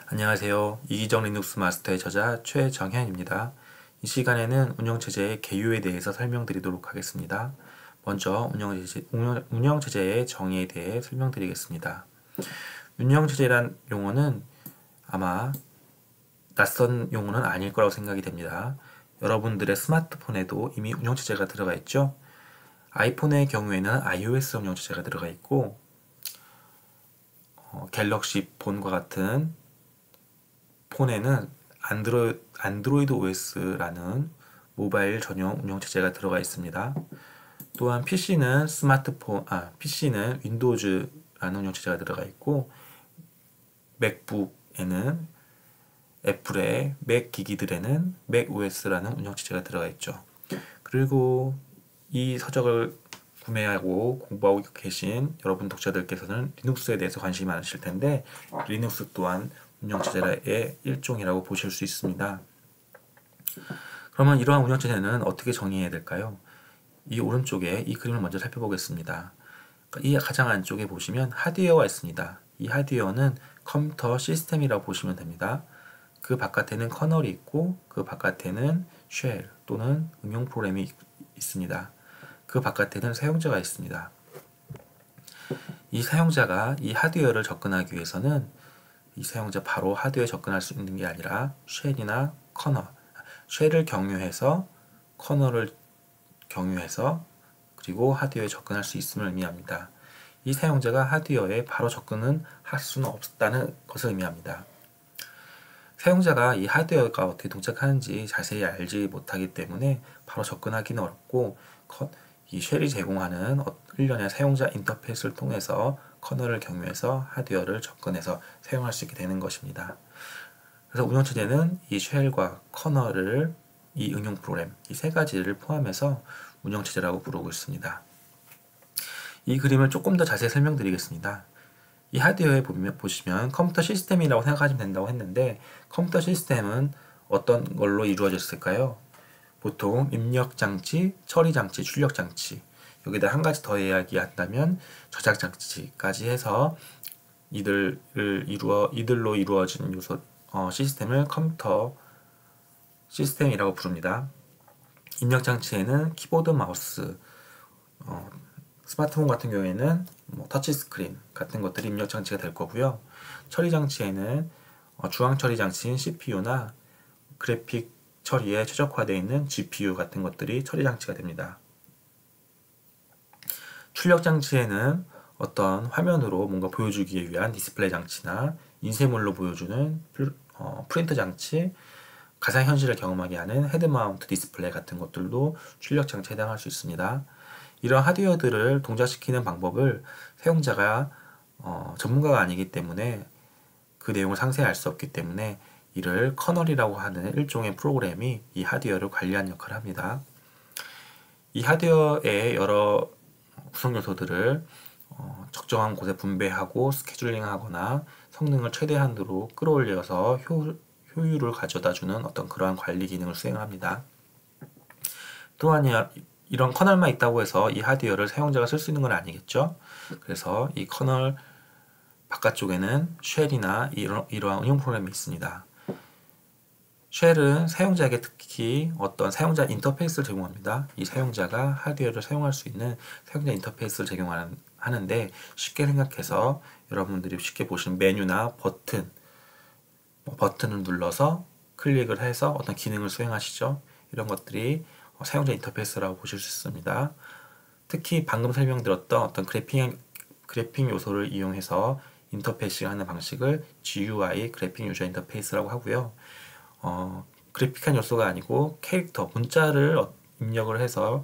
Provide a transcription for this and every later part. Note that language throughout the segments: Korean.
안녕하세요. 이기적 리눅스 마스터의 저자 최정현입니다. 이 시간에는 운영체제의 개요에 대해서 설명드리도록 하겠습니다. 먼저 운영체제의 정의에 대해 설명드리겠습니다. 운영체제란 용어는 아마 낯선 용어는 아닐 거라고 생각이 됩니다. 여러분들의 스마트폰에도 이미 운영체제가 들어가 있죠. 아이폰의 경우에는 iOS 운영체제가 들어가 있고 갤럭시 폰과 같은 폰에는 안드로이드 OS라는 모바일 전용 운영체제가 들어가 있습니다. 또한 PC는 윈도우즈라는 운영체제가 들어가 있고 맥북에는 애플의 맥 기기들에는 맥OS라는 운영체제가 들어가 있죠. 그리고 이 서적을 구매하고 공부하고 계신 여러분 독자들께서는 리눅스에 대해서 관심이 많으실 텐데 리눅스 또한 운영체제의 일종이라고 보실 수 있습니다. 그러면 이러한 운영체제는 어떻게 정의해야 될까요? 이 오른쪽에 이 그림을 먼저 살펴보겠습니다. 이 가장 안쪽에 보시면 하드웨어가 있습니다. 이 하드웨어는 컴퓨터 시스템이라고 보시면 됩니다. 그 바깥에는 커널이 있고 그 바깥에는 쉘 또는 응용 프로그램이 있습니다. 그 바깥에는 사용자가 있습니다. 이 사용자가 이 하드웨어를 접근하기 위해서는 이 사용자 바로 하드웨어에 접근할 수 있는 게 아니라 쉘이나 커널, 쉘을 경유해서 커널을 경유해서 그리고 하드웨어에 접근할 수 있음을 의미합니다. 이 사용자가 하드웨어에 바로 접근은 할 수는 없다는 것을 의미합니다. 사용자가 이 하드웨어가 어떻게 동작하는지 자세히 알지 못하기 때문에 바로 접근하기는 어렵고 이 쉘이 제공하는 일련의 사용자 인터페이스를 통해서 커널을 경유해서 하드웨어를 접근해서 사용할 수 있게 되는 것입니다. 그래서 운영체제는 이 쉘과 커널을 이 응용 프로그램 이 세 가지를 포함해서 운영체제라고 부르고 있습니다. 이 그림을 조금 더 자세히 설명드리겠습니다. 이 하드웨어에 보시면 컴퓨터 시스템이라고 생각하시면 된다고 했는데 컴퓨터 시스템은 어떤 걸로 이루어졌을까요? 보통 입력장치, 처리장치, 출력장치 여기다 한 가지 더 이야기한다면 저장장치까지 해서 이들로 이루어진 시스템을 컴퓨터 시스템이라고 부릅니다. 입력장치에는 키보드, 마우스, 스마트폰 같은 경우에는 터치스크린 같은 것들이 입력장치가 될 거고요. 처리장치에는 중앙처리장치인 CPU나 그래픽 처리에 최적화되어 있는 GPU 같은 것들이 처리장치가 됩니다. 출력장치에는 어떤 화면으로 뭔가 보여주기 위한 디스플레이 장치나 인쇄물로 보여주는 프린터 장치, 가상현실을 경험하게 하는 헤드마운트 디스플레이 같은 것들도 출력장치에 해당할 수 있습니다. 이런 하드웨어들을 동작시키는 방법을 사용자가 전문가가 아니기 때문에 그 내용을 상세히 알 수 없기 때문에 이를 커널이라고 하는 일종의 프로그램이 이 하드웨어를 관리하는 역할을 합니다. 이 하드웨어의 여러 구성 요소들을 적정한 곳에 분배하고 스케줄링하거나 성능을 최대한으로 끌어올려서 효율을 가져다주는 어떤 그러한 관리 기능을 수행합니다. 또한 이런 커널만 있다고 해서 이 하드웨어를 사용자가 쓸 수 있는 건 아니겠죠. 그래서 이 커널 바깥쪽에는 쉘이나 이러한 응용 프로그램이 있습니다. 쉘은 사용자에게 특히 어떤 사용자 인터페이스를 제공합니다. 이 사용자가 하드웨어를 사용할 수 있는 사용자 인터페이스를 제공하는데 쉽게 생각해서 여러분들이 쉽게 보시는 메뉴나 버튼을 눌러서 클릭을 해서 어떤 기능을 수행하시죠. 이런 것들이 사용자 인터페이스라고 보실 수 있습니다. 특히 방금 설명드렸던 어떤 그래픽 요소를 이용해서 인터페이스를 하는 방식을 GUI, 그래픽 유저 인터페이스라고 하고요. 그래픽한 요소가 아니고 캐릭터, 문자를 입력을 해서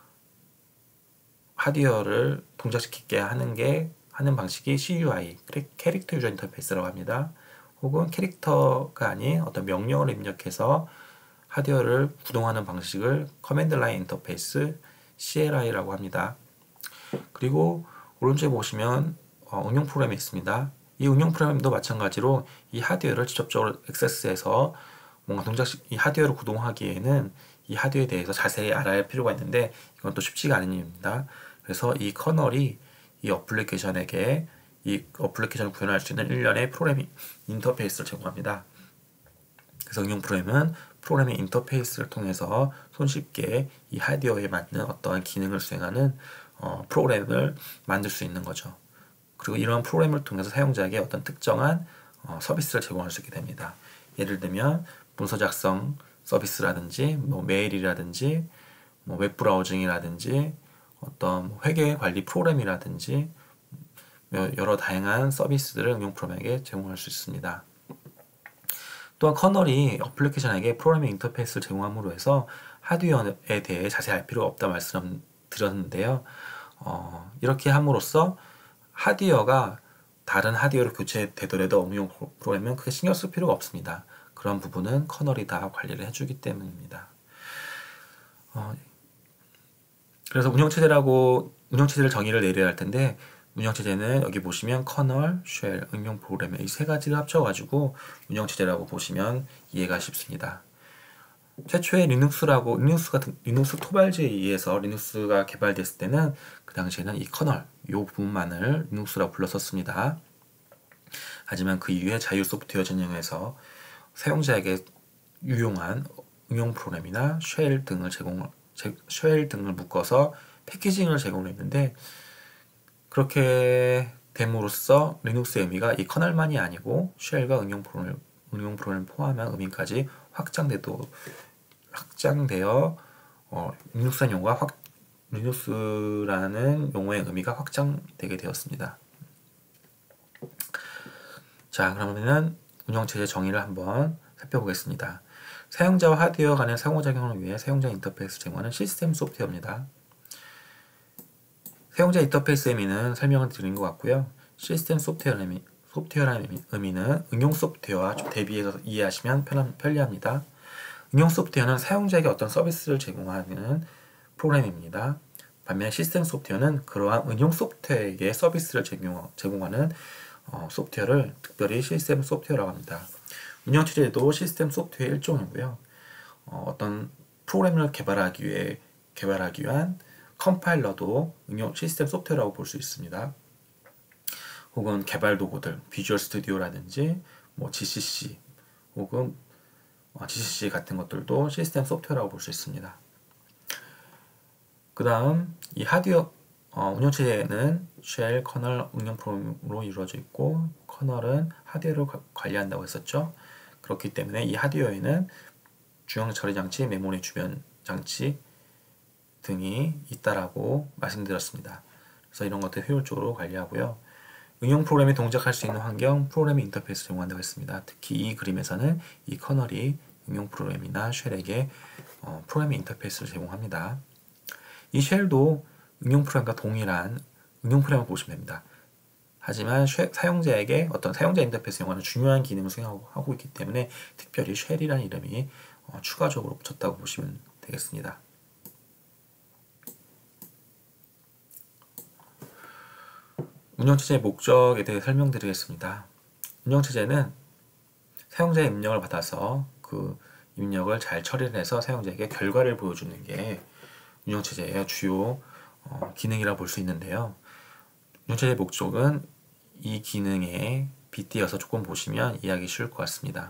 하드웨어를 동작시키게 하는 방식이 CUI, 캐릭터 유저 인터페이스라고 합니다. 혹은 캐릭터가 아닌 어떤 명령을 입력해서 하드웨어를 구동하는 방식을 커맨드 라인 인터페이스, CLI라고 합니다. 그리고 오른쪽에 보시면 응용 프로그램이 있습니다. 이 응용 프로그램도 마찬가지로 이 하드웨어를 직접적으로 액세스해서 뭔가 이 하드웨어를 구동하기에는 이 하드웨어에 대해서 자세히 알아야 할 필요가 있는데 이건 또 쉽지가 않은 일입니다. 그래서 이 커널이 이 어플리케이션에게 이 어플리케이션을 구현할 수 있는 일련의 프로그래밍 인터페이스를 제공합니다. 그래서 응용 프로그램은 프로그래밍 인터페이스를 통해서 손쉽게 이 하드웨어에 맞는 어떠한 기능을 수행하는 프로그램을 만들 수 있는 거죠. 그리고 이러한 프로그램을 통해서 사용자에게 어떤 특정한 서비스를 제공할 수 있게 됩니다. 예를 들면 문서 작성 서비스라든지 뭐 메일이라든지 뭐 웹브라우징이라든지 어떤 회계 관리 프로그램이라든지 여러 다양한 서비스들을 응용 프로그램에게 제공할 수 있습니다. 또한 커널이 어플리케이션에게 프로그래밍 인터페이스를 제공함으로 해서 하드웨어에 대해 자세히 알 필요가 없다 말씀드렸는데요. 이렇게 함으로써 하드웨어가 다른 하드웨어로 교체되더라도 응용 프로그램은 크게 신경 쓸 필요가 없습니다. 그런 부분은 커널이 다 관리를 해주기 때문입니다. 그래서 운영체제를 정의를 내려야 할 텐데, 운영체제는 여기 보시면 커널, 쉘, 응용 프로그램 이 세 가지를 합쳐가지고 운영체제라고 보시면 이해가 쉽습니다. 최초의 리눅스 토발즈에 의해서 리눅스가 개발됐을 때는 그 당시에는 이 커널, 이 부분만을 리눅스라고 불렀었습니다. 하지만 그 이후에 자유 소프트웨어 전형에서 사용자에게 유용한 응용 프로그램이나 쉘 등을 묶어서 패키징을 제공했는데, 그렇게 됨으로써 리눅스의 의미가 이 커널만이 아니고 쉘과 응용 프로그램을 포함한 의미까지 확장되어 리눅스라는 용어의 의미가 확장되게 되었습니다. 자, 그러면은 운영체제 정의를 한번 살펴보겠습니다. 사용자와 하드웨어 간의 상호작용을 위해 사용자 인터페이스 제공하는 시스템 소프트웨어입니다. 사용자 인터페이스 의미는 설명을 드린 것 같고요. 시스템 소프트웨어라는 의미는 응용 소프트웨어와 좀 대비해서 이해하시면 편리합니다. 응용 소프트웨어는 사용자에게 어떤 서비스를 제공하는 프로그램입니다. 반면 시스템 소프트웨어는 그러한 응용 소프트웨어에게 서비스를 제공하는 소프트웨어를 특별히 시스템 소프트웨어라고 합니다. 운영체제도 시스템 소프트웨어의 일종이고요. 어떤 프로그램을 개발하기 위한 컴파일러도 응용 시스템 소프트웨어라고 볼 수 있습니다. 혹은 개발 도구들, 비주얼 스튜디오라든지 뭐 GCC 혹은 GCC 같은 것들도 시스템 소프트웨어라고 볼 수 있습니다. 그 다음 이 하드웨어 운영체제는 쉘, 커널, 응용 프로그램으로 이루어져 있고, 커널은 하드웨어를 관리한다고 했었죠. 그렇기 때문에 이 하드웨어에는 중앙 처리 장치, 메모리 주변 장치 등이 있다라고 말씀드렸습니다. 그래서 이런 것들 효율적으로 관리하고요. 응용 프로그램이 동작할 수 있는 환경, 프로그래밍 인터페이스 제공한다고 했습니다. 특히 이 그림에서는 이 커널이 응용 프로그램이나 쉘에게 프로그래밍 인터페이스를 제공합니다. 이 쉘도 응용 프로그램과 동일한 응용 프로그램을 보시면 됩니다. 하지만 사용자에게 어떤 사용자 인터페이스 연구하는 중요한 기능을 수행하고 있기 때문에 특별히 쉘이라는 이름이 추가적으로 붙였다고 보시면 되겠습니다. 운영체제의 목적에 대해 설명드리겠습니다. 운영체제는 사용자의 입력을 받아서 그 입력을 잘 처리를 해서 사용자에게 결과를 보여주는 게 운영체제의 주요 기능이라고 볼 수 있는데요. 운영체제의 목적은 이 기능에 빗대어서 조금 보시면 이해하기 쉬울 것 같습니다.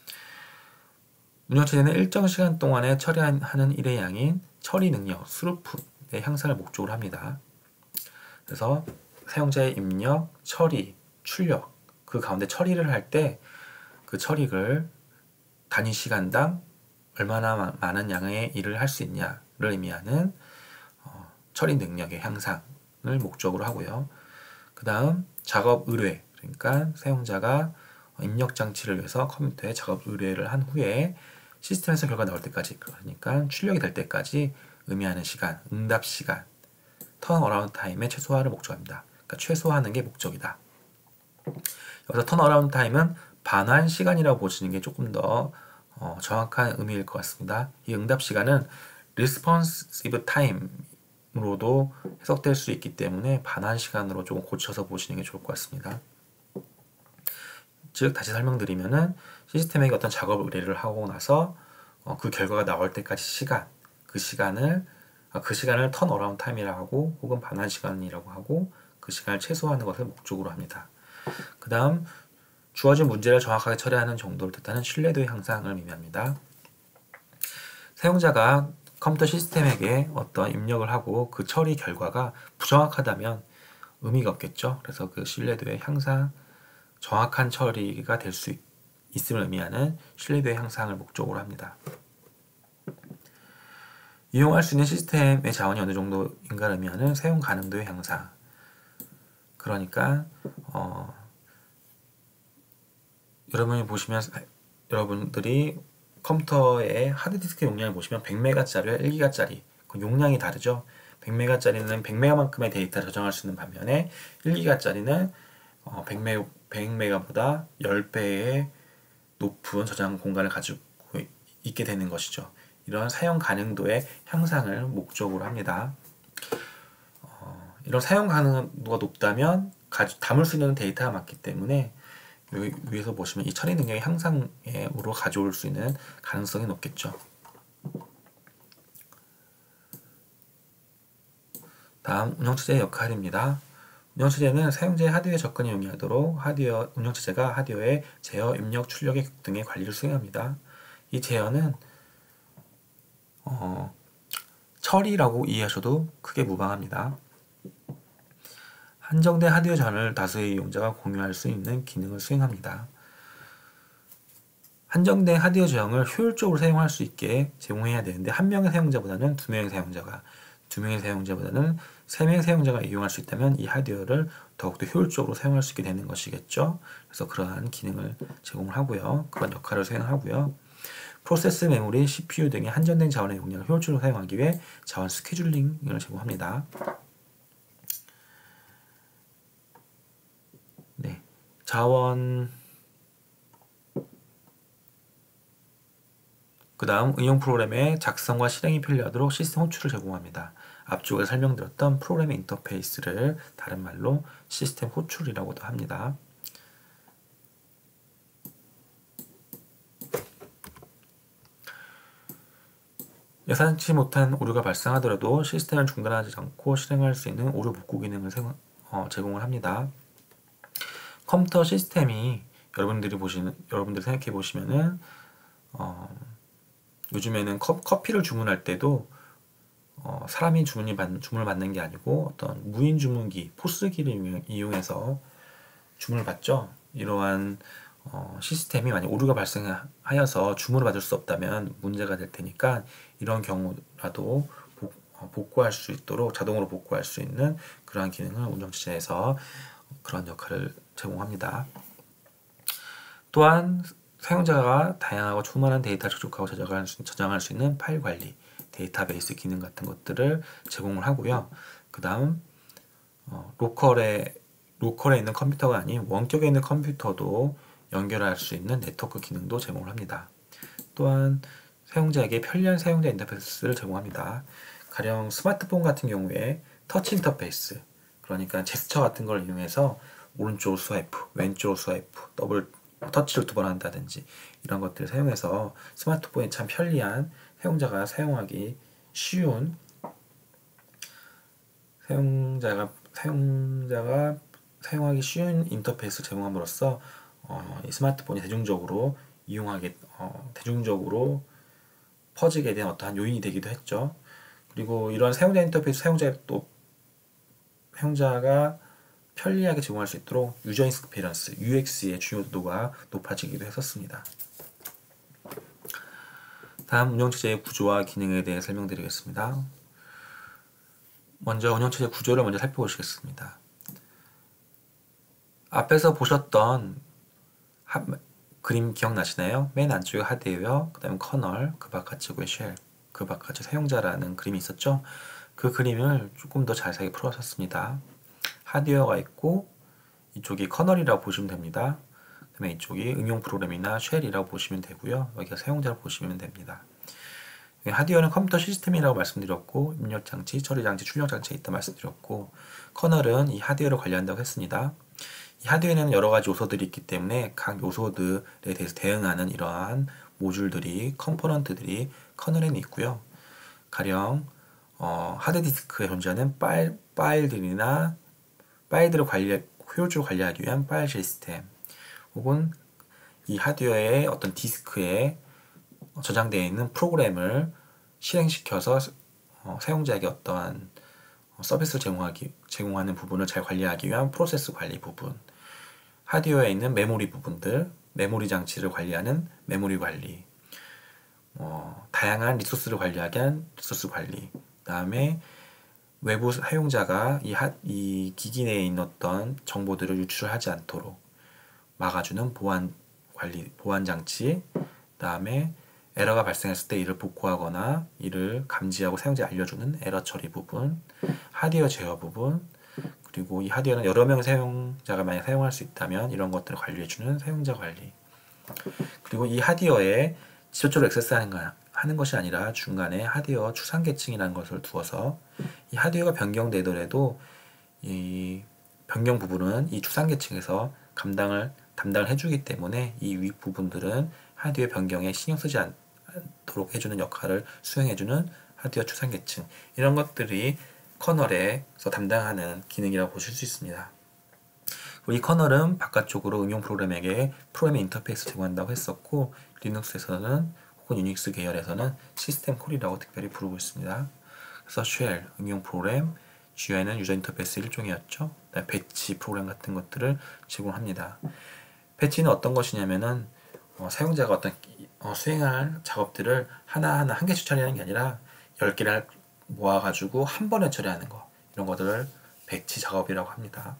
운영체제는 일정 시간 동안에 처리하는 일의 양인 처리 능력, 스루풋의 향상을 목적으로 합니다. 그래서 사용자의 입력, 처리, 출력, 그 가운데 처리를 할 때 그 처리를 단위 시간당 얼마나 많은 양의 일을 할 수 있냐를 의미하는 처리 능력의 향상을 목적으로 하고요. 그 다음 작업 의뢰, 그러니까 사용자가 입력 장치를 위해서 컴퓨터에 작업 의뢰를 한 후에 시스템에서 결과 나올 때까지, 그러니까 출력이 될 때까지 의미하는 시간, 응답 시간, 턴어라운드 타임의 최소화를 목적합니다. 그러니까 최소화하는 게 목적이다. 여기서 턴어라운드 타임은 반환 시간이라고 보시는 게 조금 더 정확한 의미일 것 같습니다. 이 응답 시간은 responsive time으로도 해석될 수 있기 때문에 반환 시간으로 조금 고쳐서 보시는 게 좋을 것 같습니다. 즉 다시 설명드리면은 시스템에게 어떤 작업 의뢰를 하고 나서 그 결과가 나올 때까지 시간, 그 시간을 턴어라운드 타임이라고 하고 혹은 반환 시간이라고 하고, 그 그 시간을 최소화하는 것을 목적으로 합니다. 그 다음 주어진 문제를 정확하게 처리하는 정도를 뜻하는 신뢰도의 향상을 의미합니다. 사용자가 컴퓨터 시스템에게 어떤 입력을 하고 그 처리 결과가 부정확하다면 의미가 없겠죠. 그래서 그 신뢰도의 향상, 정확한 처리가 될 수 있음을 의미하는 신뢰도의 향상을 목적으로 합니다. 이용할 수 있는 시스템의 자원이 어느 정도인가를 의미하는 사용 가능도의 향상. 그러니까 여러분이 보시면 여러분들이 컴퓨터의 하드디스크 용량을 보시면 100메가짜리와 1기가짜리 그 용량이 다르죠. 100메가짜리는 100메가만큼의 데이터를 저장할 수 있는 반면에 1기가짜리는 100메가보다 10배의 높은 저장 공간을 가지고 있게 되는 것이죠. 이런 사용 가능도의 향상을 목적으로 합니다. 이런 사용 가능도가 높다면 담을 수 있는 데이터가 많기 때문에 여기 위에서 보시면 이 처리 능력의 향상으로 가져올 수 있는 가능성이 높겠죠. 다음 운영체제의 역할입니다. 운영체제는 사용자의 하드웨어 접근이 용이하도록 운영체제가 하드웨어의 제어, 입력, 출력 등의 관리를 수행합니다. 이 제어는 처리라고 이해하셔도 크게 무방합니다. 한정된 하드웨어 전을 다수의 이용자가 공유할 수 있는 기능을 수행합니다. 한정된 하드웨어 저장을 효율적으로 사용할 수 있게 제공해야 되는데 한 명의 사용자보다는 두 명의 사용자가, 두 명의 사용자보다는 세 명의 사용자가 이용할 수 있다면 이 하드웨어를 더욱더 효율적으로 사용할 수 있게 되는 것이겠죠. 그래서 그러한 기능을 제공을 하고요. 그런 역할을 수행하고요. 프로세스 메모리, CPU 등의 한정된 자원의 용량을 효율적으로 사용하기 위해 자원 스케줄링을 제공합니다. 네, 자원 그 다음 응용 프로그램의 작성과 실행이 편리하도록 시스템 호출을 제공합니다. 앞쪽에 설명드렸던 프로그램 인터페이스를 다른 말로 시스템 호출이라고도 합니다. 예상치 못한 오류가 발생하더라도 시스템을 중단하지 않고 실행할 수 있는 오류 복구 기능을 제공을 합니다. 컴퓨터 시스템이 여러분들이 생각해 보시면은 요즘에는 커피를 주문할 때도 사람이 주문을 받는 게 아니고 어떤 무인 주문기, 포스기를 이용해서 주문을 받죠. 이러한 시스템이 만약 오류가 발생하여서 주문을 받을 수 없다면 문제가 될 테니까 이런 경우라도 복구할 수 있도록 자동으로 복구할 수 있는 그러한 기능을 운영체제에서 그런 역할을 제공합니다. 또한 사용자가 다양하고 수많은 데이터를 접촉하고 저장할 수 있는 파일 관리, 데이터베이스 기능 같은 것들을 제공을 하고요. 그 다음 로컬에 있는 컴퓨터가 아닌 원격에 있는 컴퓨터도 연결할 수 있는 네트워크 기능도 제공을 합니다. 또한 사용자에게 편리한 사용자 인터페이스를 제공합니다. 가령 스마트폰 같은 경우에 터치 인터페이스, 그러니까 제스처 같은 걸 이용해서 오른쪽 스와이프, 왼쪽 스와이프, 더블 터치를 두 번 한다든지 이런 것들을 사용해서 스마트폰이 참 편리한 사용자가 사용하기 쉬운 인터페이스를 제공함으로써 이 스마트폰이 대중적으로 퍼지게 된 어떠한 요인이 되기도 했죠. 그리고 이런 사용자 인터페이스 사용자가 편리하게 제공할 수 있도록 유저 익스피리언스 UX의 중요도가 높아지기도 했었습니다. 다음 운영체제의 구조와 기능에 대해 설명드리겠습니다. 먼저 운영체제 구조를 먼저 살펴보시겠습니다. 앞에서 보셨던 그림 기억나시나요? 맨 안쪽에 하드웨어, 그 다음에 커널, 그 바깥쪽에 쉘, 그 바깥쪽에 사용자라는 그림이 있었죠? 그 그림을 조금 더 자세하게 풀어봤습니다. 하드웨어가 있고 이쪽이 커널이라고 보시면 됩니다. 그 다음에 이쪽이 응용 프로그램이나 쉘이라고 보시면 되고요. 여기가 사용자를 보시면 됩니다. 하드웨어는 컴퓨터 시스템이라고 말씀드렸고 입력장치, 처리장치, 출력장치가 있다 말씀드렸고 커널은 이 하드웨어를 관리한다고 했습니다. 이 하드웨어에는 여러 가지 요소들이 있기 때문에 각 요소들에 대해서 대응하는 이러한 모듈들이, 컴포넌트들이 커널에는 있고요. 가령 하드디스크에 존재하는 파일들이나 파일들을 효율적으로 관리하기 위한 파일 시스템, 혹은 이 하드웨어의 어떤 디스크에 저장되어 있는 프로그램을 실행시켜서 사용자에게 어떠한 서비스를 제공하는 부분을 잘 관리하기 위한 프로세스 관리 부분, 하드웨어에 있는 메모리 부분들, 메모리 장치를 관리하는 메모리 관리, 다양한 리소스를 관리하기 위한 리소스 관리, 그 다음에 외부 사용자가 이 기기 내에 있는 어떤 정보들을 유출을 하지 않도록 막아주는 보안 장치, 그 다음에 에러가 발생했을 때 이를 복구하거나 이를 감지하고 사용자에 알려주는 에러 처리 부분, 하드웨어 제어 부분, 그리고 이 하드웨어는 여러 명의 사용자가 만약 사용할 수 있다면 이런 것들을 관리해주는 사용자 관리, 그리고 이 하드웨어에 직접적으로 액세스하는 것이 아니라 중간에 하드웨어 추상계층이라는 것을 두어서 이 하드웨어가 변경되더라도 이 변경 부분은 이 추상계층에서 담당을 해주기 때문에 이 윗 부분들은 하드웨어 변경에 신경 쓰지 않도록 해주는 역할을 수행해주는 하드웨어 추상계층, 이런 것들이 커널에서 담당하는 기능이라고 보실 수 있습니다. 이 커널은 바깥쪽으로 응용 프로그램에게 프로그램 인터페이스 제공한다고 했었고, 리눅스에서는 혹은 유닉스 계열에서는 시스템 콜이라고 특별히 부르고 있습니다. 그래서 쉘, 응용 프로그램, GUI는 유저 인터페이스 일종이었죠. 배치 프로그램 같은 것들을 제공합니다. 배치는 어떤 것이냐면은 사용자가 어떤 수행할 작업들을 하나하나 한 개씩 처리하는 게 아니라 10개를 모아가지고 한 번에 처리하는 거, 이런 것들을 배치 작업이라고 합니다.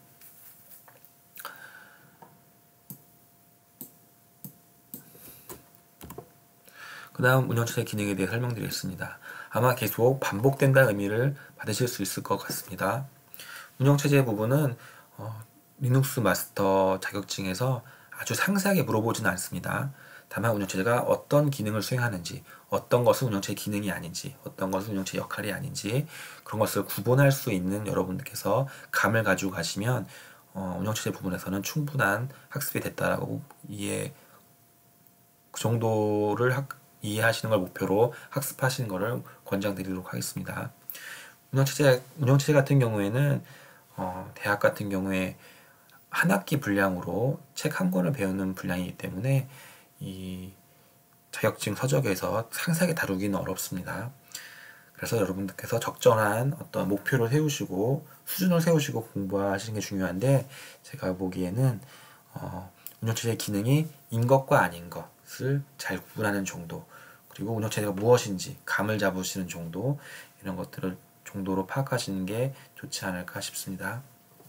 그 다음 운영체제 기능에 대해 설명드리겠습니다. 아마 계속 반복된다는 의미를 받으실 수 있을 것 같습니다. 운영체제 부분은 리눅스 마스터 자격증에서 아주 상세하게 물어보지는 않습니다. 다만 운영체제가 어떤 기능을 수행하는지, 어떤 것은 운영체제 기능이 아닌지, 어떤 것은 운영체제 역할이 아닌지, 그런 것을 구분할 수 있는 여러분들께서 감을 가지고 가시면 운영체제 부분에서는 충분한 학습이 됐다라고 그 정도를 이해하시는 걸 목표로 학습하시는 것을 권장드리도록 하겠습니다. 운영체제 같은 경우에는 대학 같은 경우에 한 학기 분량으로 책 한 권을 배우는 분량이기 때문에 이 자격증 서적에서 상세하게 다루기는 어렵습니다. 그래서 여러분들께서 적정한 어떤 목표를 세우시고 수준을 세우시고 공부하시는 게 중요한데, 제가 보기에는 운영체제의 기능이 인 것과 아닌 것을 잘 구분하는 정도, 그리고 운영체제가 무엇인지 감을 잡으시는 정도, 이런 것들을 정도로 파악하시는 게 좋지 않을까 싶습니다.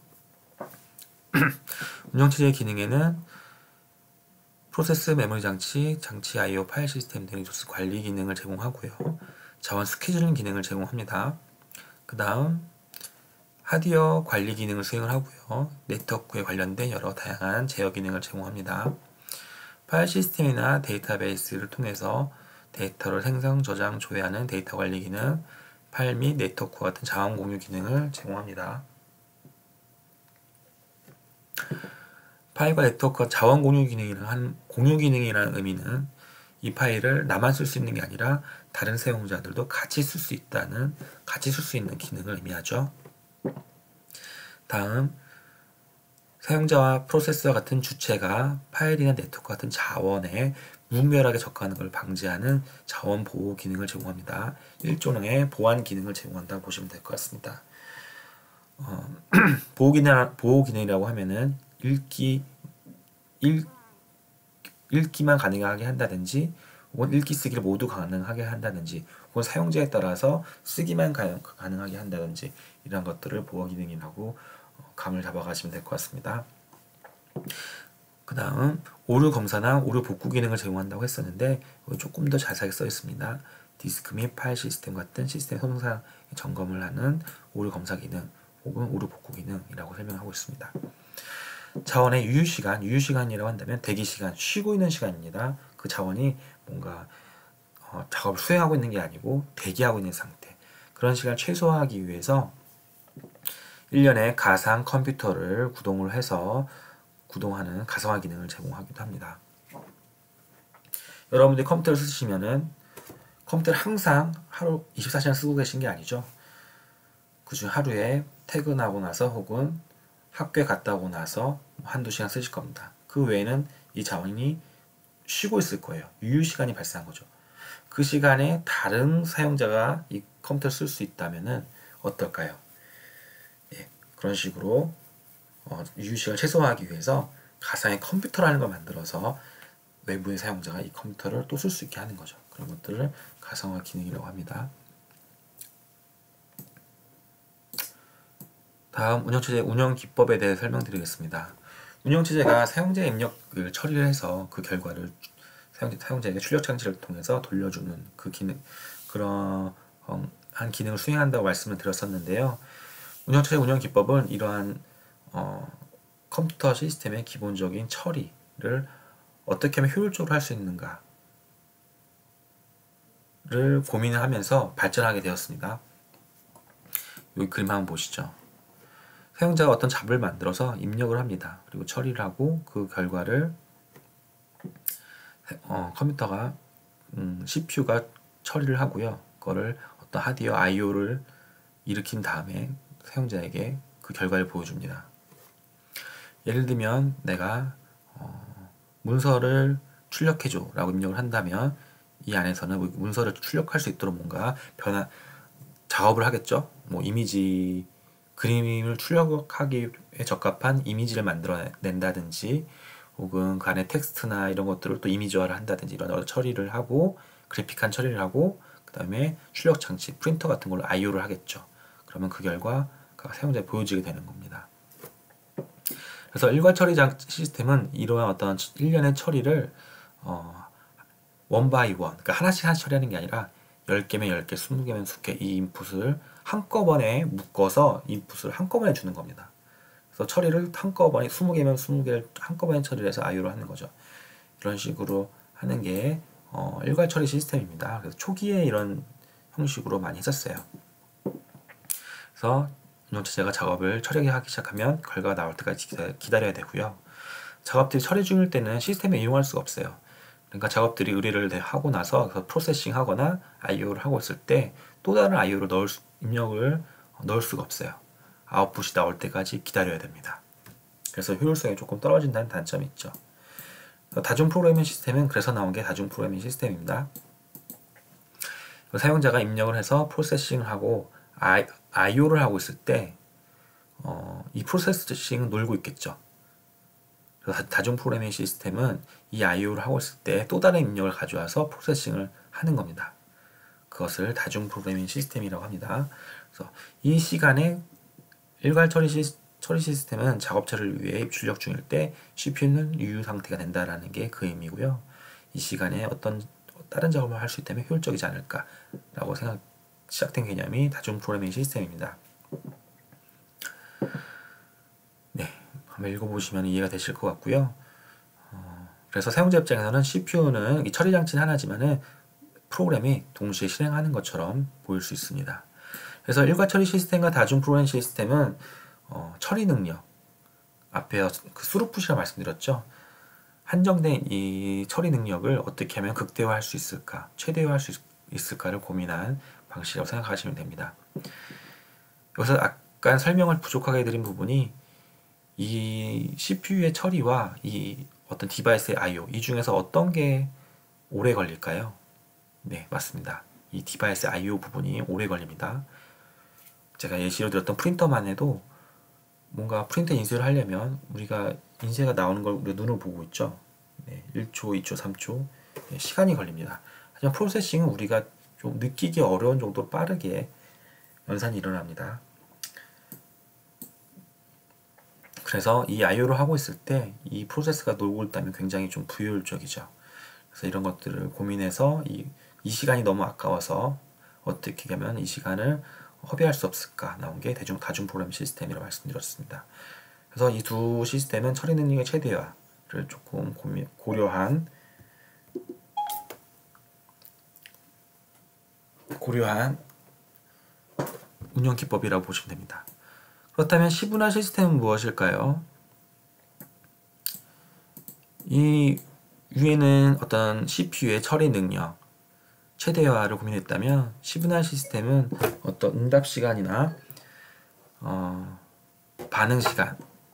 운영체제의 기능에는 프로세스, 메모리 장치, I/O 파일 시스템 등 리소스 관리 기능을 제공하고요. 자원 스케줄링 기능을 제공합니다. 그 다음 하드웨어 관리 기능을 수행을 하고요. 네트워크에 관련된 여러 다양한 제어 기능을 제공합니다. 파일 시스템이나 데이터베이스를 통해서 데이터를 생성, 저장, 조회하는 데이터 관리 기능, 파일 및 네트워크와 같은 자원 공유 기능을 제공합니다. 파일과 네트워크가 자원 공유 기능이라는 의미는 이 파일을 나만 쓸 수 있는 게 아니라 다른 사용자들도 같이 쓸 수 있는 기능을 의미하죠. 다음, 사용자와 프로세서와 같은 주체가 파일이나 네트워크 같은 자원에 무분별하게 접근하는 것을 방지하는 자원 보호 기능을 제공합니다. 일종의 보안 기능을 제공한다고 보시면 될 것 같습니다. 보호 기능이라고 하면은 읽기만 가능하게 한다든지, 혹은 읽기 쓰기를 모두 가능하게 한다든지, 혹은 사용자에 따라서 쓰기만 가능하게 한다든지, 이런 것들을 보호 기능이라고 감을 잡아가시면 될 것 같습니다. 그 다음 오류 검사나 오류 복구 기능을 제공한다고 했었는데 조금 더 자세하게 써 있습니다. 디스크 및 파일 시스템 같은 시스템 손상 점검을 하는 오류 검사 기능 혹은 오류 복구 기능이라고 설명하고 있습니다. 자원의 유효시간이라고 한다면 대기시간, 쉬고 있는 시간입니다. 그 자원이 뭔가 작업을 수행하고 있는 게 아니고 대기하고 있는 상태, 그런 시간을 최소화하기 위해서 1년에 가상 컴퓨터를 구동하는 가상화 기능을 제공하기도 합니다. 여러분들이 컴퓨터를 쓰시면은 컴퓨터를 항상 하루 24시간 쓰고 계신 게 아니죠. 그중 하루에 퇴근하고 나서 혹은 학교에 갔다 오고 나서 한두 시간 쓰실 겁니다. 그 외에는 이 자원이 쉬고 있을 거예요. 유휴시간이 발생한 거죠. 그 시간에 다른 사용자가 이 컴퓨터를 쓸 수 있다면은 어떨까요? 예, 그런 식으로 유휴시간을 최소화하기 위해서 가상의 컴퓨터라는 걸 만들어서 외부의 사용자가 이 컴퓨터를 또 쓸 수 있게 하는 거죠. 그런 것들을 가상화 기능이라고 합니다. 다음 운영체제 운영 기법에 대해 설명드리겠습니다. 운영체제가 사용자 입력을 처리를 해서 그 결과를 사용자에게 출력 장치를 통해서 돌려주는 그 기능, 그런 한 기능을 수행한다고 말씀을 드렸었는데요. 운영체제 운영 기법은 이러한 컴퓨터 시스템의 기본적인 처리를 어떻게 하면 효율적으로 할 수 있는가를 고민을 하면서 발전하게 되었습니다. 여기 그림 한번 보시죠. 사용자가 어떤 잡을 만들어서 입력을 합니다. 그리고 처리를 하고 그 결과를 컴퓨터가 CPU가 처리를 하고요. 그거를 어떤 하드웨어 I/O를 일으킨 다음에 사용자에게 그 결과를 보여줍니다. 예를 들면 내가 문서를 출력해줘 라고 입력을 한다면 이 안에서는 문서를 출력할 수 있도록 뭔가 작업을 하겠죠. 뭐 이미지 그림을 출력하기에 적합한 이미지를 만들어낸다든지 혹은 그 안에 텍스트나 이런 것들을 또 이미지화를 한다든지 이런 여러 처리를 하고 그래픽한 처리를 하고 그 다음에 출력 장치 프린터 같은 걸로 I/O를 하겠죠. 그러면 그 결과가 사용자에 보여지게 되는 겁니다. 그래서 일괄 처리 시스템은 이러한 어떤 일련의 처리를 원 바이 원, 그러니까 하나씩 처리하는 게 아니라 10개면 10개, 20개면 20개 이 인풋을 한꺼번에 묶어서 인풋을 한꺼번에 주는 겁니다. 그래서 처리를 한꺼번에 20개면 20개를 한꺼번에 처리를 해서 I/O를 하는 거죠. 이런 식으로 하는 게 일괄 처리 시스템입니다. 그래서 초기에 이런 형식으로 많이 했었어요. 그래서 운영체제가 작업을 처리하기 시작하면 결과가 나올 때까지 기다려야 되고요. 작업들이 처리 중일 때는 시스템에 이용할 수가 없어요. 그러니까 작업들이 의뢰를 하고 나서 프로세싱 하거나 I/O를 하고 있을 때 또 다른 I/O를 입력을 넣을 수가 없어요. 아웃풋이 나올 때까지 기다려야 됩니다. 그래서 효율성이 조금 떨어진다는 단점이 있죠. 다중 프로그래밍 시스템은 그래서 나온 게 다중 프로그래밍 시스템입니다. 사용자가 입력을 해서 프로세싱을 하고 I/O를 하고 있을 때 이 프로세싱은 놀고 있겠죠. 그래서 다중 프로그래밍 시스템은 이 I/O를 하고 있을 때 또 다른 입력을 가져와서 프로세싱을 하는 겁니다. 그것을 다중 프로그래밍 시스템이라고 합니다. 그래서 이 시간에 일괄 처리 시스템은 작업 처리를 위해 출력 중일 때 CPU는 유휴 상태가 된다라는 게 그 의미고요. 이 시간에 어떤 다른 작업을 할 수 있다면 효율적이지 않을까라고 시작된 개념이 다중 프로그래밍 시스템입니다. 네, 한번 읽어보시면 이해가 되실 것 같고요. 그래서 사용자 입장에서는 CPU는 이 처리 장치는 하나지만은 프로그램이 동시에 실행하는 것처럼 보일 수 있습니다. 그래서 일괄 처리 시스템과 다중 프로그래밍 시스템은 처리 능력, 앞에 그 스루풋이라고 말씀드렸죠. 한정된 이 처리 능력을 어떻게 하면 극대화할 수 있을까, 최대화할 수 있을까를 고민한 방식이라고 생각하시면 됩니다. 여기서 약간 설명을 부족하게 해드린 부분이 이 CPU의 처리와 이 어떤 디바이스의 I/O 이 중에서 어떤 게 오래 걸릴까요? 네, 맞습니다. 이 디바이스 I/O 부분이 오래 걸립니다. 제가 예시로 들었던 프린터만 해도 뭔가 프린터 인쇄를 하려면 우리가 인쇄가 나오는 걸 우리 눈으로 보고 있죠. 네, 1초, 2초, 3초 네, 시간이 걸립니다. 하지만 프로세싱은 우리가 좀 느끼기 어려운 정도로 빠르게 연산이 일어납니다. 그래서 이 I/O를 하고 있을 때 이 프로세스가 놀고 있다면 굉장히 좀 부효율적이죠. 그래서 이런 것들을 고민해서 이 시간이 너무 아까워서 어떻게 하면 이 시간을 허비할 수 없을까 나온 게 다중 프로그래밍 시스템이라고 말씀드렸습니다. 그래서 이 두 시스템은 처리 능력의 최대화를 조금 고려한 운영 기법이라고 보시면 됩니다. 그렇다면 시분화 시스템은 무엇일까요? 이 위에는 어떤 CPU의 처리 능력 최대화를 고민했다면 시분화 시스템은 어떤 응답 시간이나 반응 시간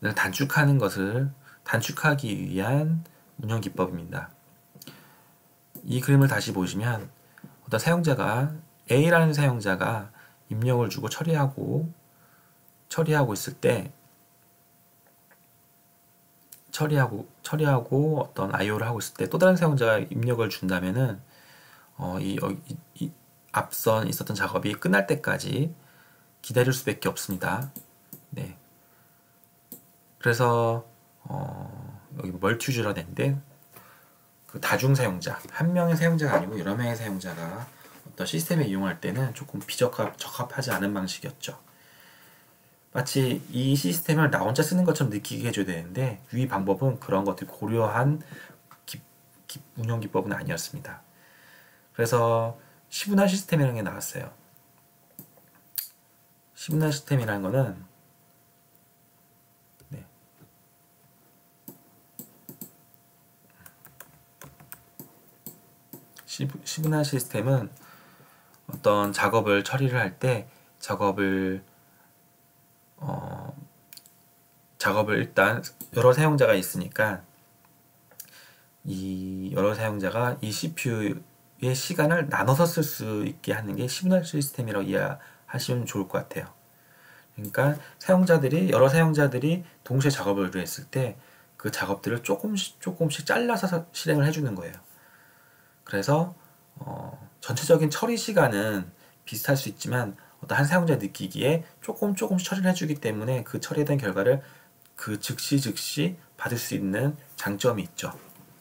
단축하는 것을 단축하기 위한 운영 기법입니다. 이 그림을 다시 보시면 어떤 사용자가 A라는 사용자가 입력을 주고 처리하고 있을 때 처리하고 어떤 IO를 하고 있을 때 또 다른 사용자가 입력을 준다면은 이 앞선 있었던 작업이 끝날 때까지 기다릴 수밖에 없습니다. 네. 그래서 여기 멀티 유저라고 되는데 그 다중 사용자, 한 명의 사용자가 아니고 여러 명의 사용자가 어떤 시스템을 이용할 때는 조금 적합하지 않은 방식이었죠. 마치 이 시스템을 나 혼자 쓰는 것처럼 느끼게 해줘야 되는데 위 방법은 그런 것들 고려한 운영 기법은 아니었습니다. 그래서 시분할 시스템이라는 게 나왔어요. 시분할 시스템이라는 거는 시분할 시스템은 어떤 작업을 처리를 할 때 작업을 일단 여러 사용자가 있으니까 이 여러 사용자가 이 CPU의 시간을 나눠서 쓸 수 있게 하는 게 시분할 시스템이라고 이해하시면 좋을 것 같아요. 그러니까 여러 사용자들이 동시에 작업을 의뢰했을 때 그 작업들을 조금씩 잘라서 실행을 해주는 거예요. 그래서 전체적인 처리 시간은 비슷할 수 있지만 어떤 한 사용자 느끼기에 조금씩 처리를 해주기 때문에 그 처리된 결과를 그 즉시 받을 수 있는 장점이 있죠.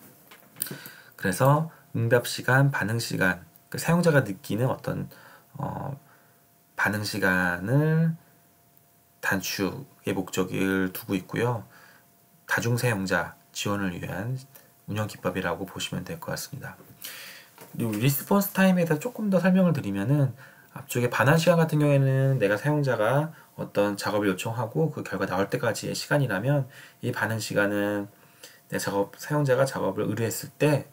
그래서 응답 시간, 반응 시간, 그 사용자가 느끼는 어떤 반응 시간을 단축의 목적을 두고 있고요. 다중 사용자 지원을 위한 운영 기법이라고 보시면 될 것 같습니다. 그리고 리스폰스 타임에 대해서 조금 더 설명을 드리면은 앞쪽에 반환 시간 같은 경우에는 내가 사용자가 어떤 작업을 요청하고 그 결과 나올 때까지의 시간이라면 이 반응 시간은 사용자가 작업을 의뢰했을 때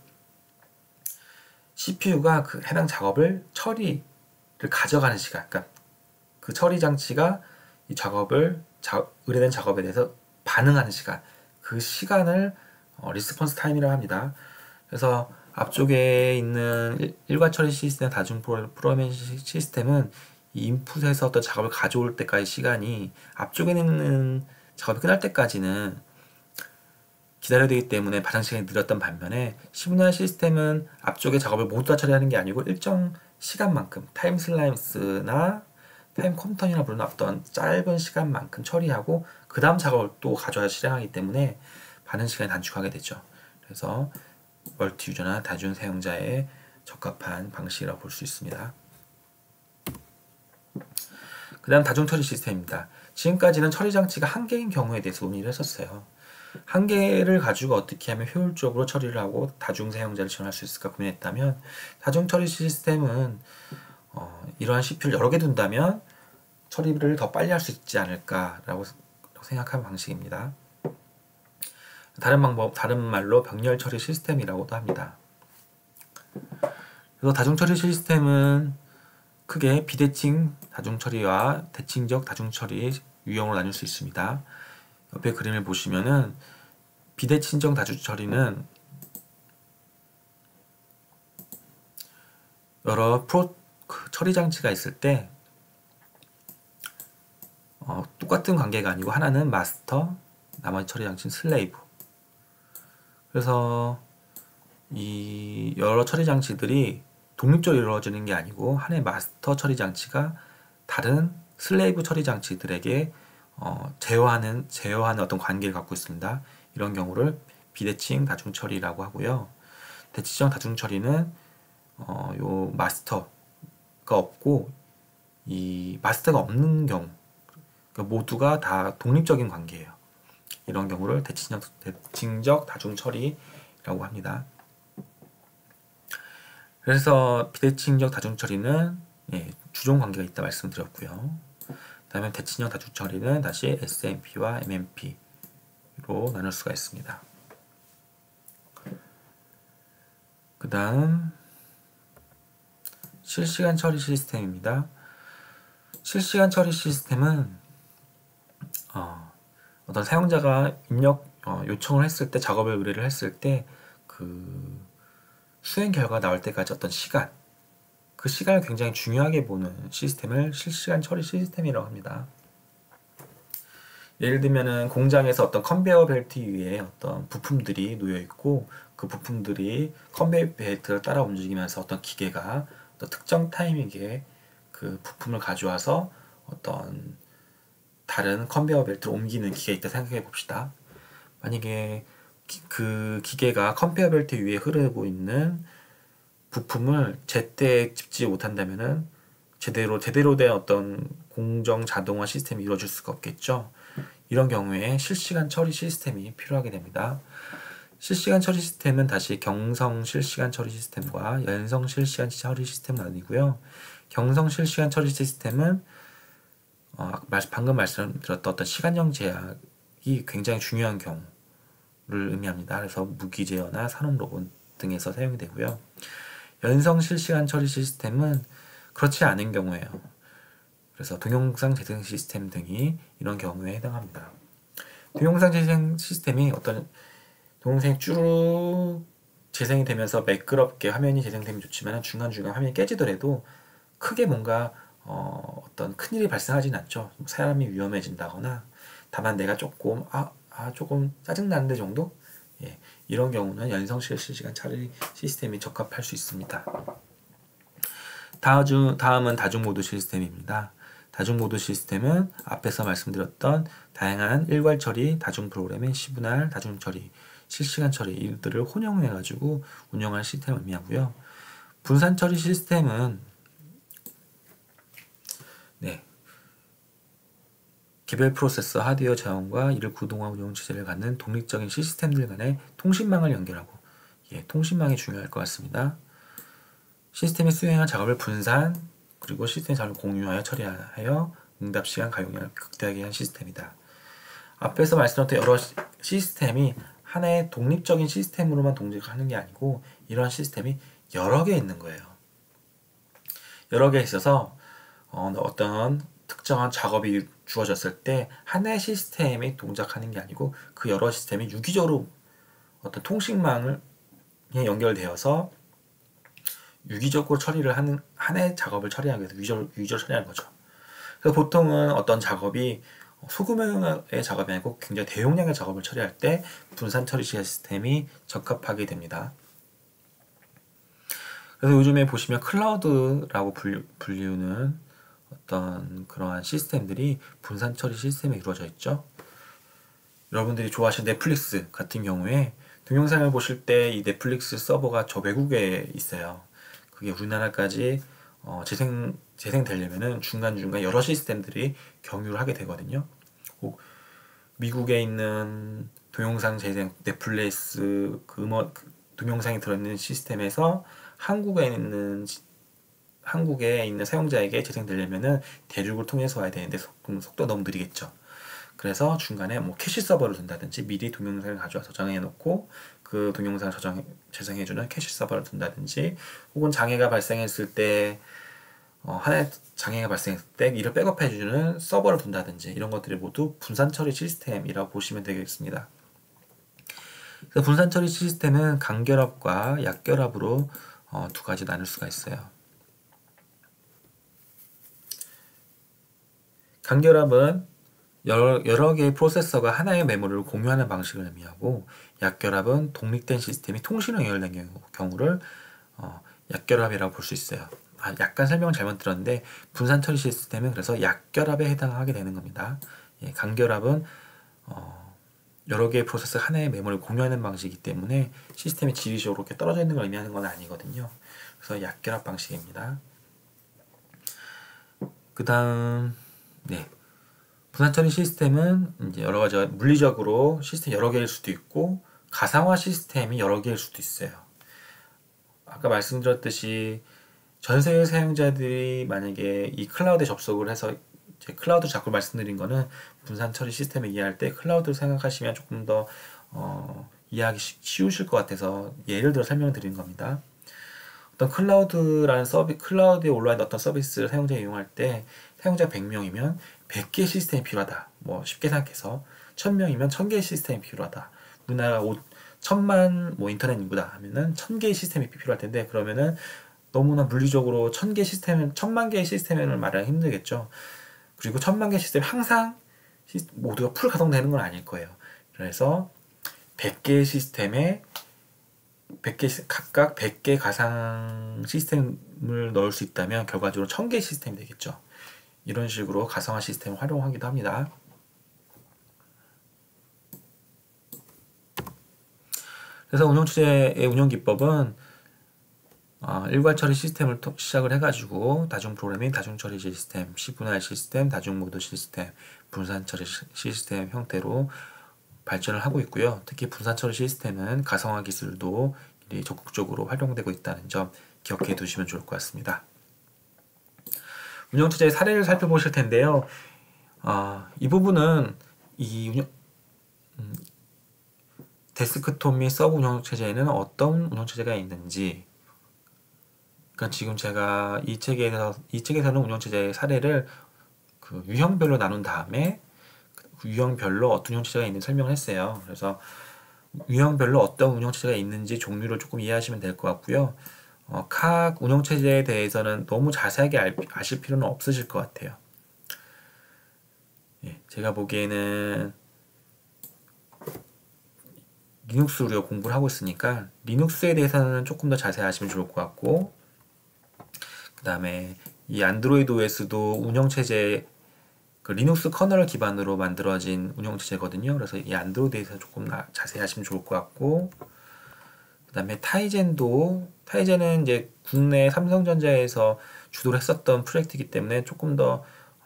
CPU가 그 해당 작업을 처리를 가져가는 시간, 그러니까 그 처리 장치가 이 의뢰된 작업에 대해서 반응하는 시간, 그 시간을 리스폰스 타임이라고 합니다. 그래서 앞쪽에 있는 일괄 처리 시스템, 다중 프로그래밍 시스템은 이 인풋에서 어떤 작업을 가져올 때까지 시간이 앞쪽에 있는 작업이 끝날 때까지는 기다려야 되기 때문에 반응 시간이 늘었던 반면에 시분할 시스템은 앞쪽에 작업을 모두 다 처리하는 게 아니고 일정 시간만큼 타임 슬라이스나 타임 컴퓨터나 부르는 어떤 짧은 시간만큼 처리하고 그 다음 작업을 또 가져와서 실행하기 때문에 반응 시간이 단축하게 되죠. 그래서 멀티 유저나 다중 사용자에 적합한 방식이라고 볼 수 있습니다. 그 다음 다중 처리 시스템입니다. 지금까지는 처리 장치가 한 개인 경우에 대해서 논의를 했었어요. 한 개를 가지고 어떻게 하면 효율적으로 처리를 하고 다중 사용자를 지원할 수 있을까 고민했다면 다중 처리 시스템은 이러한 CPU를 여러 개 둔다면 처리를 더 빨리 할 수 있지 않을까라고 생각한 방식입니다. 다른 말로 병렬 처리 시스템이라고도 합니다. 그래서 다중 처리 시스템은 크게 비대칭 다중 처리와 대칭적 다중 처리 유형으로 나눌 수 있습니다. 옆에 그림을 보시면은 비대칭적 다중 처리는 여러 처리 장치가 있을 때 똑같은 관계가 아니고 하나는 마스터, 나머지 처리 장치는 슬레이브. 그래서 이 여러 처리 장치들이 독립적으로 이루어지는 게 아니고 하나의 마스터 처리 장치가 다른 슬레이브 처리 장치들에게 제어하는 어떤 관계를 갖고 있습니다. 이런 경우를 비대칭 다중 처리라고 하고요. 대칭적 다중 처리는 요 마스터가 없고 이 마스터가 없는 경우, 그러니까 모두가 다 독립적인 관계예요. 이런 경우를 대칭적 다중 처리라고 합니다. 그래서 비대칭적 다중 처리는 주종 관계가 있다 말씀드렸고요. 다음에 대칭적 다중 처리는 다시 SMP와 MMP로 나눌 수가 있습니다. 그 다음 실시간 처리 시스템입니다. 실시간 처리 시스템은 어떤 어떤 사용자가 요청을 했을 때, 작업을 의뢰를 했을 때 그 수행 결과가 나올 때까지 어떤 시간, 그 시간을 굉장히 중요하게 보는 시스템을 실시간 처리 시스템이라고 합니다. 예를 들면은 공장에서 어떤 컨베이어 벨트 위에 어떤 부품들이 놓여 있고, 그 부품들이 컨베이어 벨트를 따라 움직이면서 어떤 기계가 어떤 특정 타이밍에 그 부품을 가져와서 어떤 다른 컨베이어 벨트를 옮기는 기계가 있다 생각해 봅시다. 만약에 그 기계가 컨베이어 벨트 위에 흐르고 있는 부품을 제때 짚지 못한다면은 제대로 된 어떤 공정 자동화 시스템이 이루어질 수가 없겠죠. 이런 경우에 실시간 처리 시스템이 필요하게 됩니다. 실시간 처리 시스템은 다시 경성 실시간 처리 시스템과 연성 실시간 처리 시스템 나뉘고요. 경성 실시간 처리 시스템은 방금 말씀드렸던 어떤 시간형 제약이 굉장히 중요한 경우를 의미합니다. 그래서 무기 제어나 산업 로봇 등에서 사용이 되고요. 연성 실시간 처리 시스템은 그렇지 않은 경우예요. 그래서 동영상 재생 시스템 등이 이런 경우에 해당합니다. 동영상 재생 시스템이 어떤 동영상이 쭉 재생이 되면서 매끄럽게 화면이 재생되면 좋지만 중간중간 화면이 깨지더라도 크게 뭔가 어떤 큰일이 발생하진 않죠. 사람이 위험해진다거나, 다만 내가 조금 조금 짜증나는데 정도? 예, 이런 경우는 연성 실시간 처리 시스템이 적합할 수 있습니다. 다음은 다중모드 시스템입니다. 다중모드 시스템은 앞에서 말씀드렸던 다양한 일괄 처리, 다중 프로그램의 시분할, 다중 처리, 실시간 처리 이들을 혼용해가지고 운영하는 시스템을 의미하고요. 분산 처리 시스템은 개별 프로세서 하드웨어 자원과 이를 구동화 운영 체제를 갖는 독립적인 시스템들 간의 통신망을 연결하고, 통신망이 중요할 것 같습니다. 시스템이 수행한 작업을 분산, 그리고 시스템 자원을 공유하여 처리하여 응답 시간 가용량을 극대화하게 한 시스템이다. 앞에서 말씀드렸던 여러 시스템이 하나의 독립적인 시스템으로만 동작하는 게 아니고, 이런 시스템이 여러 개 있는 거예요. 여러 개 있어서 어떤 특정한 작업이 주어졌을 때 하나의 시스템이 동작하는 게 아니고 그 여러 시스템이 유기적으로 어떤 통신망을 연결되어서 유기적으로 처리를 하는, 하나의 작업을 처리하기 위해서 유기적으로 처리하는 거죠. 그래서 보통은 어떤 작업이 소규모의 작업이 아니고 굉장히 대용량의 작업을 처리할 때 분산 처리 시스템이 적합하게 됩니다. 그래서 요즘에 보시면 클라우드라고 불리우는 어떤 그러한 시스템들이 분산 처리 시스템에 이루어져 있죠. 여러분들이 좋아하시는 넷플릭스 같은 경우에 동영상을 보실 때 이 넷플릭스 서버가 저 외국에 있어요. 그게 우리나라까지 재생되려면은 중간중간 여러 시스템들이 경유를 하게 되거든요. 꼭 미국에 있는 동영상 재생 넷플릭스 동영상이 들어있는 시스템에서 한국에 있는 사용자에게 재생되려면은 대륙을 통해서 와야 되는데 속도가 너무 느리겠죠. 그래서 중간에 캐시 서버를 둔다든지 미리 동영상을 가져와서 저장해 놓고 그 동영상을 재생해주는 캐시 서버를 둔다든지, 혹은 장애가 발생했을 때 하나의 장애가 발생했을 때 이를 백업해주는 서버를 둔다든지, 이런 것들이 모두 분산 처리 시스템이라고 보시면 되겠습니다. 그래서 분산 처리 시스템은 간결합과 약결합으로 두 가지 나눌 수가 있어요. 간결합은 여러 개의 프로세서가 하나의 메모리를 공유하는 방식을 의미하고, 약결합은 독립된 시스템이 통신으로 연결된 경우를 약결합이라고 볼 수 있어요. 약간 설명을 잘못 들었는데 분산 처리 시스템은 그래서 약결합에 해당하게 되는 겁니다. 간결합은 여러 개의 프로세서가 하나의 메모리를 공유하는 방식이기 때문에 시스템이 지리적으로 이렇게 떨어져 있는 걸 의미하는 건 아니거든요. 그래서 약결합 방식입니다. 그 다음 분산 처리 시스템은 이제 여러 가지 물리적으로 시스템 여러 개일 수도 있고 가상화 시스템이 여러 개일 수도 있어요. 아까 말씀드렸듯이 전 세계 사용자들이 만약에 이 클라우드에 접속을 해서, 제 클라우드 자꾸 말씀드린 거는 분산 처리 시스템을 이해할 때 클라우드를 생각하시면 조금 더 이해하기 쉬우실 것 같아서 예를 들어 설명드리는 겁니다. 어떤 클라우드에 올라있는 어떤 서비스를 사용자가 이용할 때 사용자 100명이면 100개의 시스템이 필요하다. 쉽게 생각해서 1000명이면 1000개의 시스템이 필요하다. 우리나라 1000만 뭐 인터넷 인구다 하면은 1000개의 시스템이 필요할 텐데, 그러면은 너무나 물리적으로 1000개 시스템, 1000만 개의 시스템을 말하기 힘들겠죠. 그리고 1000만 개의 시스템이 항상 모두가 풀 가동되는 건 아닐 거예요. 그래서 100개의 시스템에 각각 100개 가상 시스템을 넣을 수 있다면 결과적으로 1000개의 시스템이 되겠죠. 이런 식으로 가상화 시스템을 활용하기도 합니다. 그래서 운영체제의 운영 기법은 일괄 처리 시스템을 시작을 해가지고 다중 프로그래밍, 다중 처리 시스템, 시분할 시스템, 다중 모드 시스템, 분산 처리 시스템 형태로 발전을 하고 있고요. 특히 분산 처리 시스템은 가상화 기술도 적극적으로 활용되고 있다는 점 기억해 두시면 좋을 것 같습니다. 운영체제의 사례를 살펴보실 텐데요. 이 부분은 데스크톱 및 서브 운영체제에는 어떤 운영체제가 있는지, 그러니까 지금 제가 이 책에서는 운영체제의 사례를 그 유형별로 나눈 다음에 그 유형별로 어떤 운영체제가 있는지 설명을 했어요. 그래서 유형별로 어떤 운영체제가 있는지 종류를 조금 이해하시면 될 것 같고요. 각 운영체제에 대해서는 너무 자세하게 아실 필요는 없으실 것 같아요. 예, 제가 보기에는 리눅스 우리가 공부를 하고 있으니까 리눅스에 대해서는 조금 더 자세히 아시면 좋을 것 같고, 그 다음에 이 안드로이드 OS도 운영체제, 그 리눅스 커널을 기반으로 만들어진 운영체제거든요. 그래서 이 안드로이드에 대해서 조금 자세히 하시면 좋을 것 같고, 그 다음에 타이젠은 이제 국내 삼성전자에서 주도를 했었던 프로젝트이기 때문에 조금 더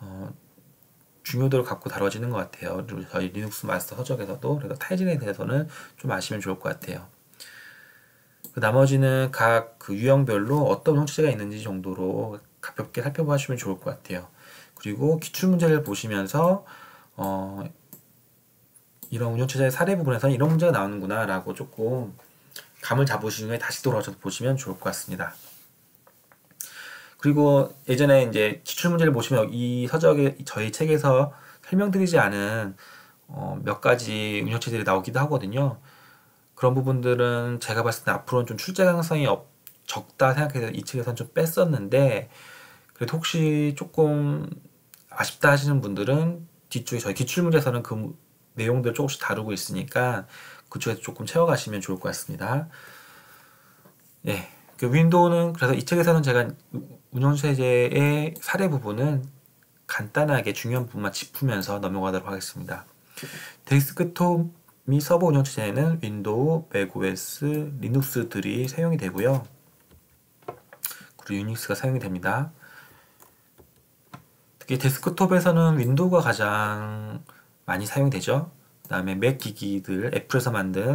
중요도를 갖고 다뤄지는 것 같아요. 저희 리눅스 마스터 서적에서도. 그래서 타이젠에 대해서는 좀 아시면 좋을 것 같아요. 그 나머지는 각 그 유형별로 어떤 운영체제가 있는지 정도로 가볍게 살펴보시면 좋을 것 같아요. 그리고 기출문제를 보시면서 이런 운영체제의 사례 부분에서 이런 문제가 나오는구나 라고 조금 감을 잡으신 후에 다시 돌아와서 보시면 좋을 것 같습니다. 그리고 예전에 이제 기출문제를 보시면 이 서적에, 저희 책에서 설명드리지 않은 몇 가지 운영체제들이 나오기도 하거든요. 그런 부분들은 제가 봤을 때 앞으로는 좀 출제 가능성이 적다 생각해서 이 책에서는 좀 뺐었는데, 그래도 혹시 조금 아쉽다 하시는 분들은 뒤쪽에 저희 기출문제에서는 그 내용들 조금씩 다루고 있으니까 그쪽에서 조금 채워가시면 좋을 것 같습니다. 예, 그 윈도우는, 그래서 이 책에서는 제가 운영체제의 사례 부분은 간단하게 중요한 부분만 짚으면서 넘어가도록 하겠습니다. 데스크톱 및 서버 운영체제에는 윈도우, 맥OS, 리눅스들이 사용이 되고요. 그리고 유닉스가 사용이 됩니다. 특히 데스크톱에서는 윈도우가 가장 많이 사용되죠. 그 다음에 맥 기기들, 애플에서 만든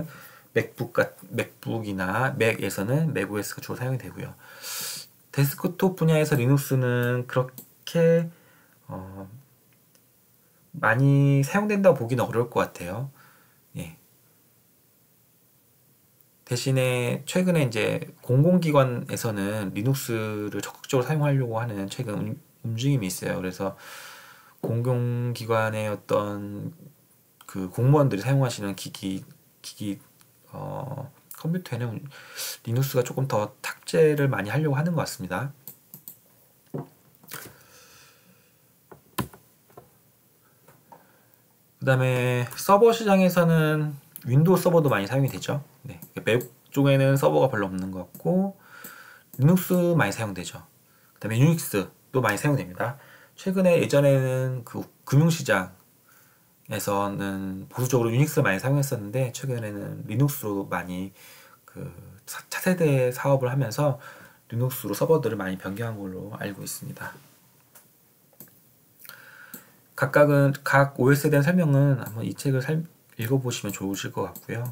맥북이나 맥에서는 맥OS가 주로 사용이 되고요. 데스크톱 분야에서 리눅스는 그렇게 많이 사용된다고 보기는 어려울 것 같아요. 예. 대신에 최근에 이제 공공기관에서는 리눅스를 적극적으로 사용하려고 하는 최근 움직임이 있어요. 그래서 공공기관의 어떤 그 공무원들이 사용하시는 컴퓨터에는 리눅스가 조금 더 탑재를 많이 하려고 하는 것 같습니다. 그 다음에 서버 시장에서는 윈도우 서버도 많이 사용이 되죠. 네, 맥 쪽에는 서버가 별로 없는 것 같고 리눅스 많이 사용되죠. 그 다음에 유닉스도 많이 사용됩니다. 최근에 예전에는 그 금융시장에서는 보수적으로 유닉스를 많이 사용했었는데 최근에는 리눅스로 많이 그 차세대 사업을 하면서 리눅스로 서버들을 많이 변경한 걸로 알고 있습니다. 각 OS에 대한 설명은 한번 이 책을 읽어보시면 좋으실 것 같고요.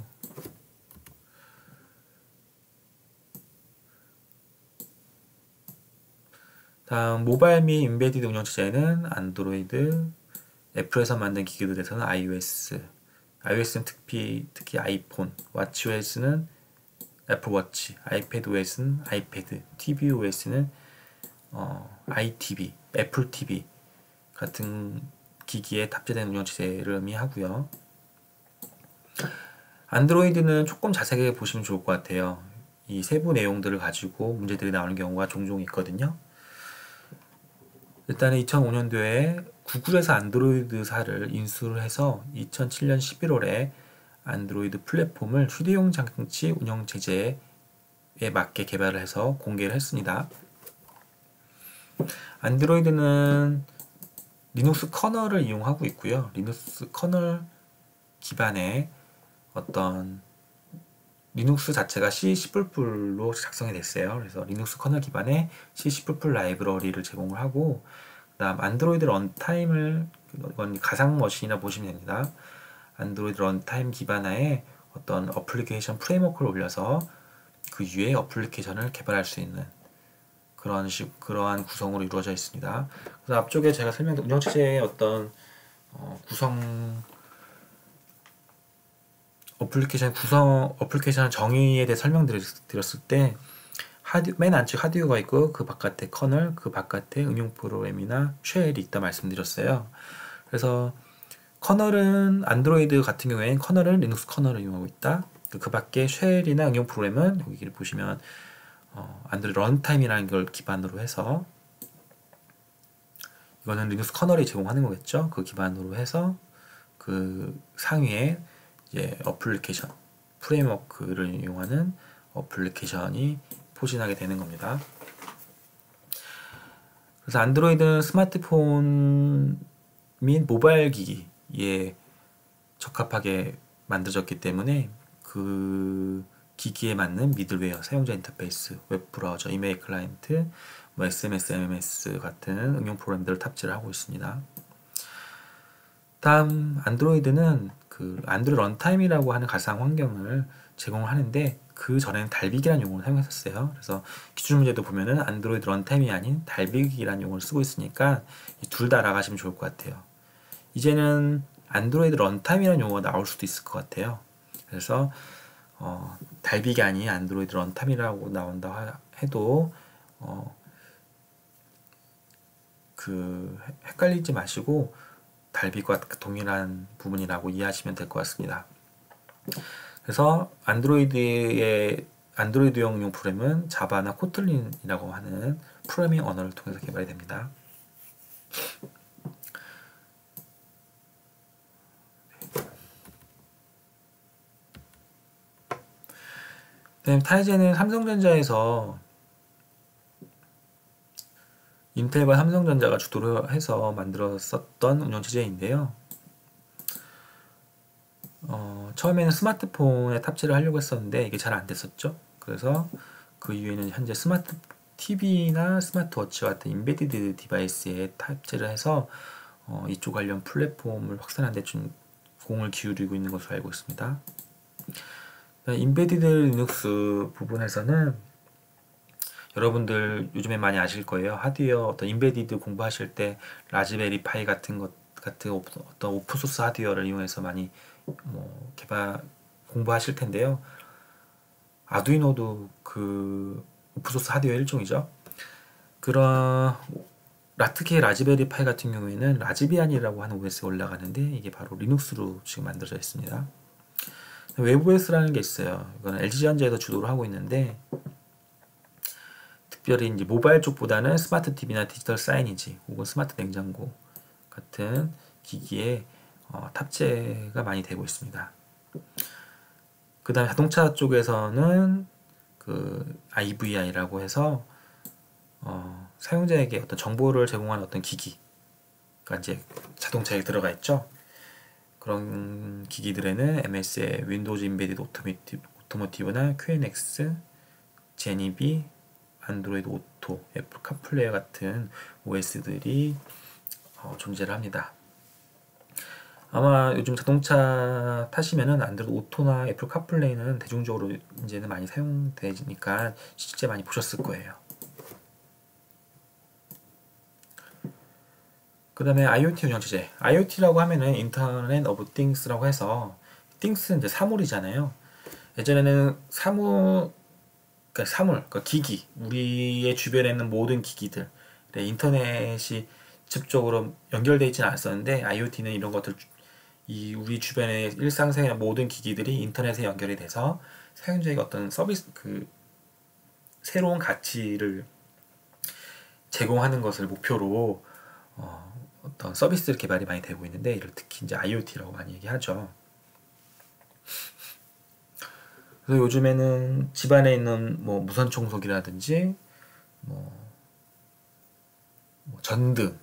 다음 모바일 및 인베디드 운영체제는 안드로이드, 애플에서 만든 기기들에서는 iOS는 특히 아이폰, watchOS는 애플워치, 아이패드OS는 아이패드, tvOS는 iTV, 애플 TV 같은 기기에 탑재된 운영체제를 의미하고요. 안드로이드는 조금 자세하게 보시면 좋을 것 같아요. 이 세부 내용들을 가지고 문제들이 나오는 경우가 종종 있거든요. 일단은 2005년도에 구글에서 안드로이드사를 인수를 해서 2007년 11월에 안드로이드 플랫폼을 휴대용 장치 운영 체제에 맞게 개발을 해서 공개를 했습니다. 안드로이드는 리눅스 커널을 이용하고 있고요. 리눅스 커널 기반의 어떤 리눅스 자체가 C++로 작성이 됐어요. 그래서 리눅스 커널 기반의 C++ 라이브러리를 제공을 하고, 그다음 안드로이드 런타임을, 이건 가상 머신이라 보시면 됩니다. 안드로이드 런타임 기반의 어떤 어플리케이션 프레임워크를 올려서 그 위에 어플리케이션을 개발할 수 있는 그러한 구성으로 이루어져 있습니다. 그래서 앞쪽에 제가 설명드린 운영체제의 어떤 구성 어플리케이션 정의에 대해 설명드렸을 때 맨 안쪽 하드웨어가 있고 그 바깥에 커널, 그 바깥에 응용 프로그램이나 쉘이 있다 말씀드렸어요. 그래서 커널은 안드로이드 같은 경우에는 커널은 리눅스 커널을 이용하고 있다. 그 밖에 쉘이나 응용 프로그램은 여기를 보시면 안드로이드 런타임이라는 걸 기반으로 해서, 이거는 리눅스 커널이 제공하는 거겠죠. 그 기반으로 해서 그 상위에 이제 어플리케이션 프레임워크를 이용하는 어플리케이션이 포진하게 되는 겁니다. 그래서 안드로이드는 스마트폰 및 모바일 기기에 적합하게 만들어졌기 때문에 그 기기에 맞는 미들웨어, 사용자 인터페이스, 웹브라우저, 이메일 클라이언트, SMS, MMS 같은 응용 프로그램들을 탑재를 하고 있습니다. 다음 안드로이드는 그 안드로이드 런타임이라고 하는 가상 환경을 제공을 하는데, 그 전에는 달빅이라는 용어를 사용했었어요. 그래서 기출 문제도 보면은 안드로이드 런타임이 아닌 달빅이라는 용어를 쓰고 있으니까 둘 다 알아가시면 좋을 것 같아요. 이제는 안드로이드 런타임이라는 용어가 나올 수도 있을 것 같아요. 그래서 달빅이 아닌 안드로이드 런타임이라고 나온다 해도 그 헷갈리지 마시고 달빅과 동일한 부분이라고 이해하시면 될 것 같습니다. 그래서 안드로이드용 프로그램은 자바나 코틀린이라고 하는 프로그래밍 언어를 통해서 개발이 됩니다. 타이젠은 삼성전자에서 인텔과 삼성전자가 주도를 해서 만들었었던 운영체제인데요. 처음에는 스마트폰에 탑재를 하려고 했었는데 이게 잘 안 됐었죠. 그래서 그 이후에는 현재 스마트 TV나 스마트워치 같은 인베디드 디바이스에 탑재를 해서 이쪽 관련 플랫폼을 확산하는 데 좀 공을 기울이고 있는 것으로 알고 있습니다. 인베디드 리눅스 부분에서는 여러분들 요즘에 많이 아실 거예요. 하드웨어 어떤 인베디드 공부하실 때 라즈베리 파이 같은 어떤 오픈소스 하드웨어를 이용해서 많이 공부하실 텐데요. 아두이노도 그 오픈소스 하드웨어 일종이죠. 그런 라트케 라즈베리 파이 같은 경우에는 라즈비안이라고 하는 OS에 올라가는데 이게 바로 리눅스로 지금 만들어져 있습니다. 외부 OS라는 게 있어요. 이건 LG전자에서 주도를 하고 있는데, 특별히 이제 모바일 쪽보다는 스마트 TV나 디지털 사이니지 혹은 스마트 냉장고 같은 기기에 탑재가 많이 되고 있습니다. 그 다음에 자동차 쪽에서는 그 IVI라고 해서 사용자에게 어떤 정보를 제공하는 어떤 기기가 이제 자동차에 들어가 있죠. 그런 기기들에는 MS의 윈도우즈 인베디드 오토모티브나 QNX, 제니비, 안드로이드 오토, 애플 카플레이 같은 OS들이 존재를 합니다. 아마 요즘 자동차 타시면은 안드로이드 오토나 애플 카플레이는 대중적으로 이제는 많이 사용되니까 실제 많이 보셨을 거예요. 그 다음에 IoT 운영체제. IoT라고 하면은 인터넷 오브 띵스라고 해서, 띵스는 이제 사물이잖아요. 예전에는 그러니까 기기, 우리의 주변에 있는 모든 기기들, 인터넷이 직접적으로 연결되어 있지는 않았었는데, IoT는 이런 것들 이 우리 주변의 일상생활 모든 기기들이 인터넷에 연결이 돼서 사용자에게 어떤 서비스 새로운 가치를 제공하는 것을 목표로 어떤 서비스 개발이 많이 되고 있는데 이를 특히 이제 IoT라고 많이 얘기하죠. 그래서 요즘에는 집안에 있는 뭐 무선 청소기라든지 뭐 전등,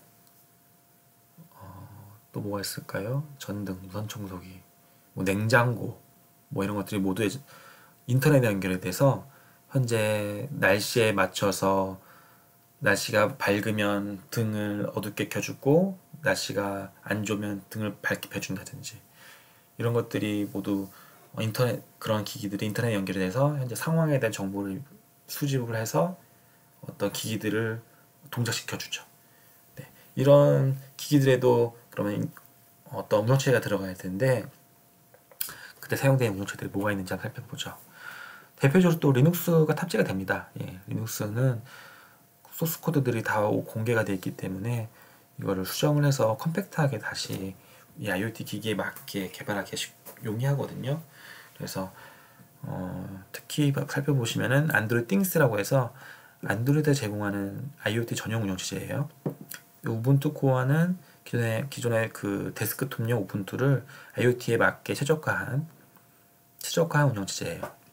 또 뭐가 있을까요? 전등, 무선 청소기, 뭐 냉장고, 뭐 이런 것들이 모두 인터넷에 연결이 돼서 현재 날씨에 맞춰서 날씨가 밝으면 등을 어둡게 켜주고 날씨가 안 좋으면 등을 밝게 켜준다든지 이런 것들이 모두 인터넷 그런 기기들이 인터넷에 연결이 돼서 현재 상황에 대한 정보를 수집을 해서 어떤 기기들을 동작시켜 주죠. 네. 이런 기기들에도 그러면 어떤 운영체계가 들어가야 되는데 그때 사용되는 운영체들이 뭐가 있는지 한번 살펴보죠. 대표적으로 또 리눅스가 탑재가 됩니다. 예, 리눅스는 소스 코드들이 다 공개가 되어 있기 때문에 이거를 수정을 해서 컴팩트하게 다시 이 IoT 기기에 맞게 개발하기 용이하거든요. 그래서 특히 살펴보시면은 안드로이드 띵스라고 해서 안드로이드에 제공하는 IoT 전용 운영체제예요. 우분투 코어는 기존의 그 데스크톱용 우분투를 IoT에 맞게 최적화한 운영체제예요.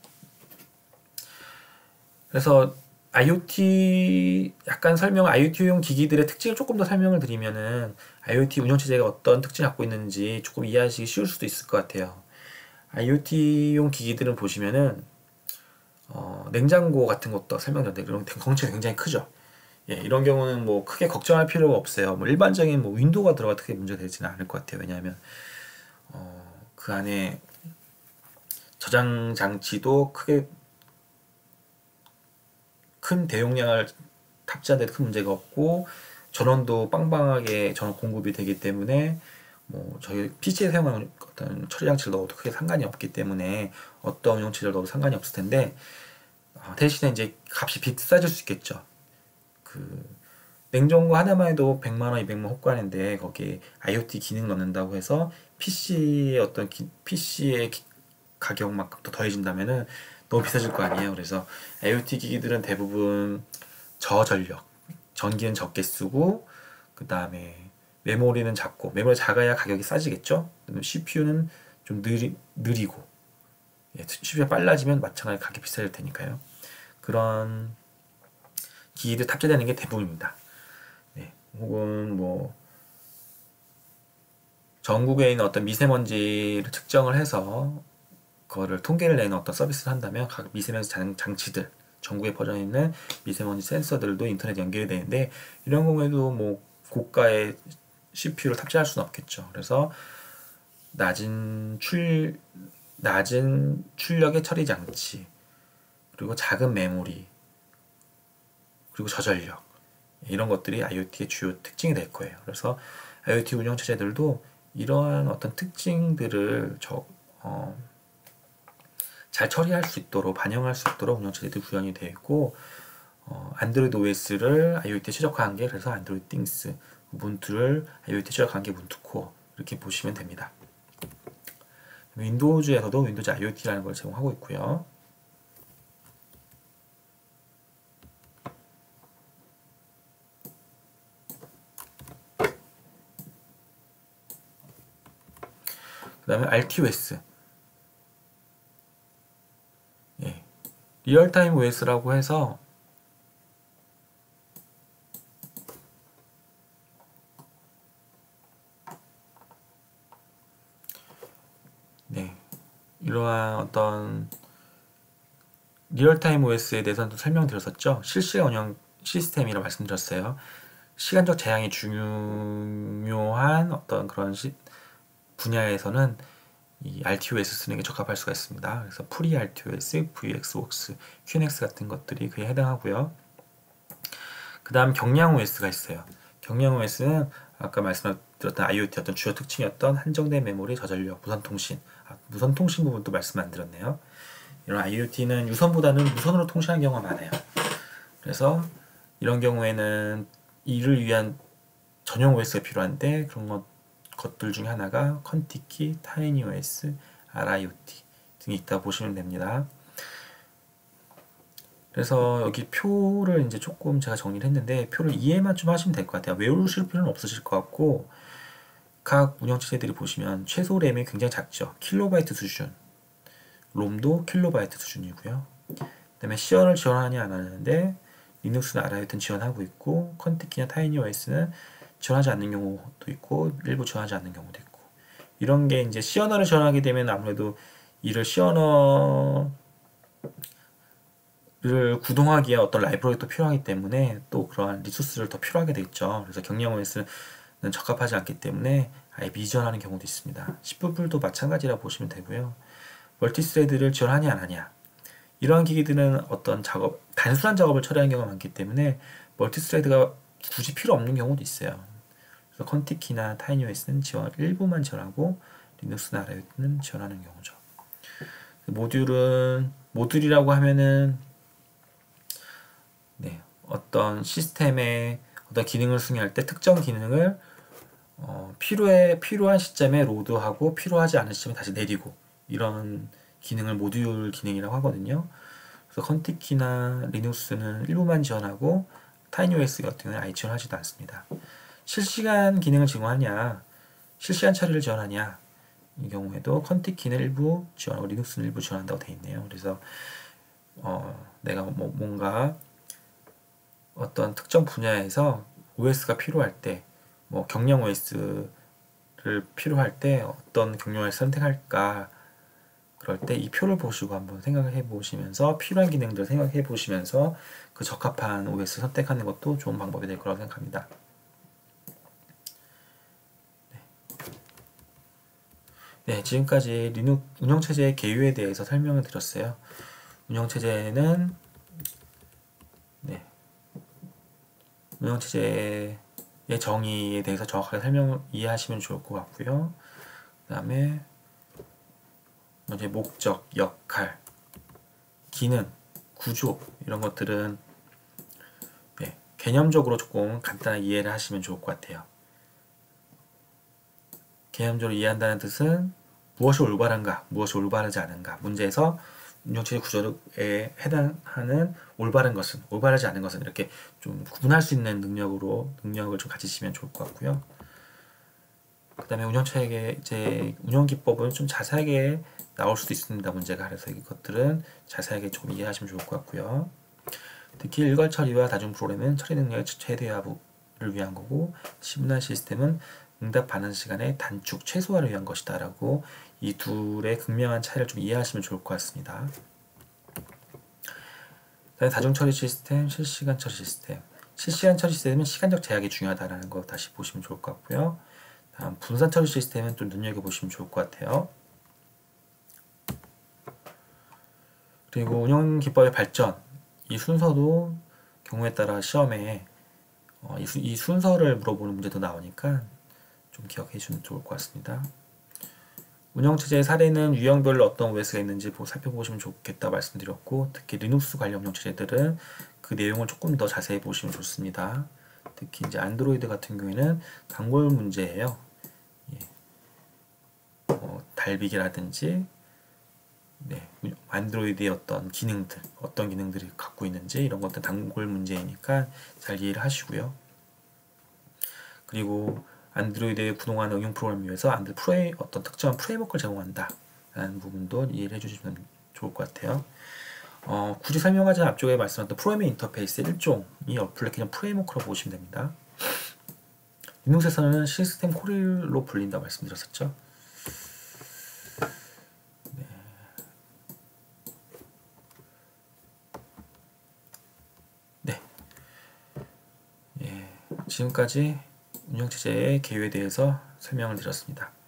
그래서 IoT용 기기들의 특징을 조금 더 설명을 드리면은 IoT 운영체제가 어떤 특징을 갖고 있는지 조금 이해하시기 쉬울 수도 있을 것 같아요. IoT용 기기들은 보시면은 냉장고 같은 것도 설명드렸는데 그런 덩치가 굉장히 크죠. 예, 이런 경우는 뭐 크게 걱정할 필요가 없어요. 뭐 일반적인 뭐 윈도우가 들어가 크게 문제가 되지는 않을 것 같아요. 왜냐하면 그 안에 저장 장치도 크게 큰 대용량을 탑재하는 데 큰 문제가 없고 전원도 빵빵하게 전원 공급이 되기 때문에 뭐 저희 PC에 사용하는 어떤 처리 장치를 넣어도 크게 상관이 없기 때문에 어떤 운영체제를 넣어도 상관이 없을 텐데 대신에 이제 값이 비싸질 수 있겠죠. 그 냉장고 하나만 해도 100만 원, 200만 원 호가인데 거기에 IoT 기능 넣는다고 해서 PC의 가격만큼 더 더해진다면은 너무 비싸질 거 아니에요. 그래서 IoT 기기들은 대부분 저전력, 전기는 적게 쓰고 그 다음에 메모리는 작고 메모리 작아야 가격이 싸지겠죠. CPU는 좀 느리고 CPU가 빨라지면 마찬가지로 가격이 비싸질 테니까요. 그런 기기들 탑재되는 게 대부분입니다. 네. 혹은 뭐 전국에 있는 어떤 미세먼지를 측정을 해서 그거를 통계를 내는 어떤 서비스를 한다면 각 미세먼지 장치들 전국에 퍼져 있는 미세먼지 센서들도 인터넷 연결이 되는데 이런 경우에도 뭐 고가의 CPU를 탑재할 수는 없겠죠. 그래서 낮은 출력의 처리 장치 그리고 작은 메모리 그리고 저전력 이런 것들이 IoT의 주요 특징이 될 거예요. 그래서 IoT 운영 체제들도 이러한 어떤 특징들을 잘 처리할 수 있도록 반영할 수 있도록 운영 체제들이 구현이 되어 있고 안드로이드 OS를 IoT에 최적화한 게 그래서 안드로이드 띵스, 우분투를 IoT에 최적화한 게 우분투 코어 이렇게 보시면 됩니다. 윈도우즈에서도 윈도우즈 IoT라는 걸 제공하고 있고요. 그 다음에 RTOS 리얼타임 OS라고 해서 이러한 어떤 리얼타임 OS에 대해서는 설명드렸었죠. 실시간 운영 시스템이라고 말씀드렸어요. 시간적 제한이 중요한 어떤 그런 분야에서는 이 RTOS 쓰는 게 적합할 수가 있습니다. 그래서 FreeRTOS, VXWorks, QNX 같은 것들이 그에 해당하고요. 그 다음 경량 OS가 있어요. 경량 OS는 아까 말씀드렸던 IoT 어떤 주요 특징이었던 한정된 메모리, 저전력, 무선 통신 부분도 말씀 안 드렸네요. 이런 IoT는 유선보다는 무선으로 통신하는 경우가 많아요. 그래서 이런 경우에는 이를 위한 전용 OS가 필요한데 것들 중에 하나가 컨티키, 타이니OS, RIoT 등이 있다 보시면 됩니다. 그래서 여기 표를 이제 조금 제가 정리를 했는데 표를 이해만 좀 하시면 될 것 같아요. 외우실 필요는 없으실 것 같고 각 운영체제들이 보시면 최소 램이 굉장히 작죠. 킬로바이트 수준, 롬도 킬로바이트 수준이고요. 그 다음에 시연을 지원하니 안 하는데 리눅스는 RIOT는 지원하고 있고 컨티키나 타이니OS는 지원하지 않는 경우도 있고 일부 지원하지 않는 경우도 있고 이런 게 이제 시언어를 지원하게 되면 아무래도 이를 시언어를 구동하기에 어떤 라이브러리도 필요하기 때문에 또 그러한 리소스를 더 필요하게 되겠죠. 그래서 경량 OS는 적합하지 않기 때문에 아예 미지원하는 경우도 있습니다. 10불도 마찬가지라 보시면 되고요. 멀티스레드를 지원하냐 안 하냐 이러한 기기들은 어떤 작업, 단순한 작업을 처리하는 경우가 많기 때문에 멀티스레드가 굳이 필요 없는 경우도 있어요. 그래서 컨티키나 타이니OS는 지원 일부만 지원하고 리눅스나 RIOT는 지원하는 경우죠. 모듈이라고 하면은 네, 어떤 시스템의 어떤 기능을 수행할 때 특정 기능을 필요한 시점에 로드하고 필요하지 않은 시점에 다시 내리고 이런 기능을 모듈 기능이라고 하거든요. 그래서 컨티키나 리눅스는 일부만 지원하고 타이니OS 같은 경우는 아예 지원하지도 않습니다. 실시간 기능을 제공하냐, 실시간 처리를 지원하냐 이 경우에도 컨티키는 일부 지원하고 리눅스는 일부 지원한다고 되어 있네요. 그래서 내가 뭔가 어떤 특정 분야에서 OS가 필요할 때, 경량 OS를 필요할 때 어떤 경영을 선택할까 그럴 때 이 표를 보시고 한번 생각을 해보시면서 필요한 기능들을 생각해 보시면서 그 적합한 OS 선택하는 것도 좋은 방법이 될 거라고 생각합니다. 네, 지금까지 리눅 운영체제의 개요에 대해서 설명을 드렸어요. 운영체제는 운영체제의 정의에 대해서 정확하게 설명을 이해하시면 좋을 것 같고요. 그 다음에 이제 목적, 역할, 기능, 구조 이런 것들은 개념적으로 조금 간단하게 이해를 하시면 좋을 것 같아요. 개념적으로 이해한다는 뜻은 무엇이 올바른가, 무엇이 올바르지 않은가, 문제에서 운영체제 구조에 해당하는 올바른 것은, 올바르지 않은 것은 이렇게 좀 구분할 수 있는 능력을 좀 가지시면 좋을 것 같고요. 그 다음에 운영체계 운영기법은 좀 자세하게 나올 수도 있습니다. 문제가. 그래서 이것들은 자세하게 좀 이해하시면 좋을 것 같고요. 특히 일괄 처리와 다중 프로그램은 처리 능력의 최대화를 위한 거고 시문화 시스템은 응답 반응 시간의 단축 최소화를 위한 것이다 라고 이 둘의 극명한 차이를 좀 이해하시면 좋을 것 같습니다. 다중 처리 시스템, 실시간 처리 시스템. 실시간 처리 시스템은 시간적 제약이 중요하다는 거 다시 보시면 좋을 것 같고요. 다음 분산 처리 시스템은 좀 눈여겨보시면 좋을 것 같아요. 그리고 운영 기법의 발전, 이 순서도 경우에 따라 시험에 이 순서를 물어보는 문제도 나오니까 좀 기억해 주시면 좋을 것 같습니다. 운영체제의 사례는 유형별로 어떤 OS가 있는지 살펴보시면 좋겠다 말씀드렸고 특히 리눅스 관련 운영체제들은 그 내용을 조금 더 자세히 보시면 좋습니다. 특히 이제 안드로이드 같은 경우에는 단골 문제예요. 달비기라든지 안드로이드의 어떤 기능들이 갖고 있는지 이런 것들 단골 문제이니까 잘 이해를 하시고요. 그리고 안드로이드에 구동하는 응용 프로그램을 위해서 어떤 특정한 프레임워크를 제공한다 라는 부분도 이해를 해주시면 좋을 것 같아요. 굳이 설명하지 않은 앞쪽에 말씀드렸던 프로그래밍 인터페이스의 일종이 어플리케이션 프레임워크라고 보시면 됩니다. 리눅스에서는 시스템 콜로 불린다고 말씀드렸었죠. 지금까지 운영체제의 개요에 대해서 설명을 드렸습니다.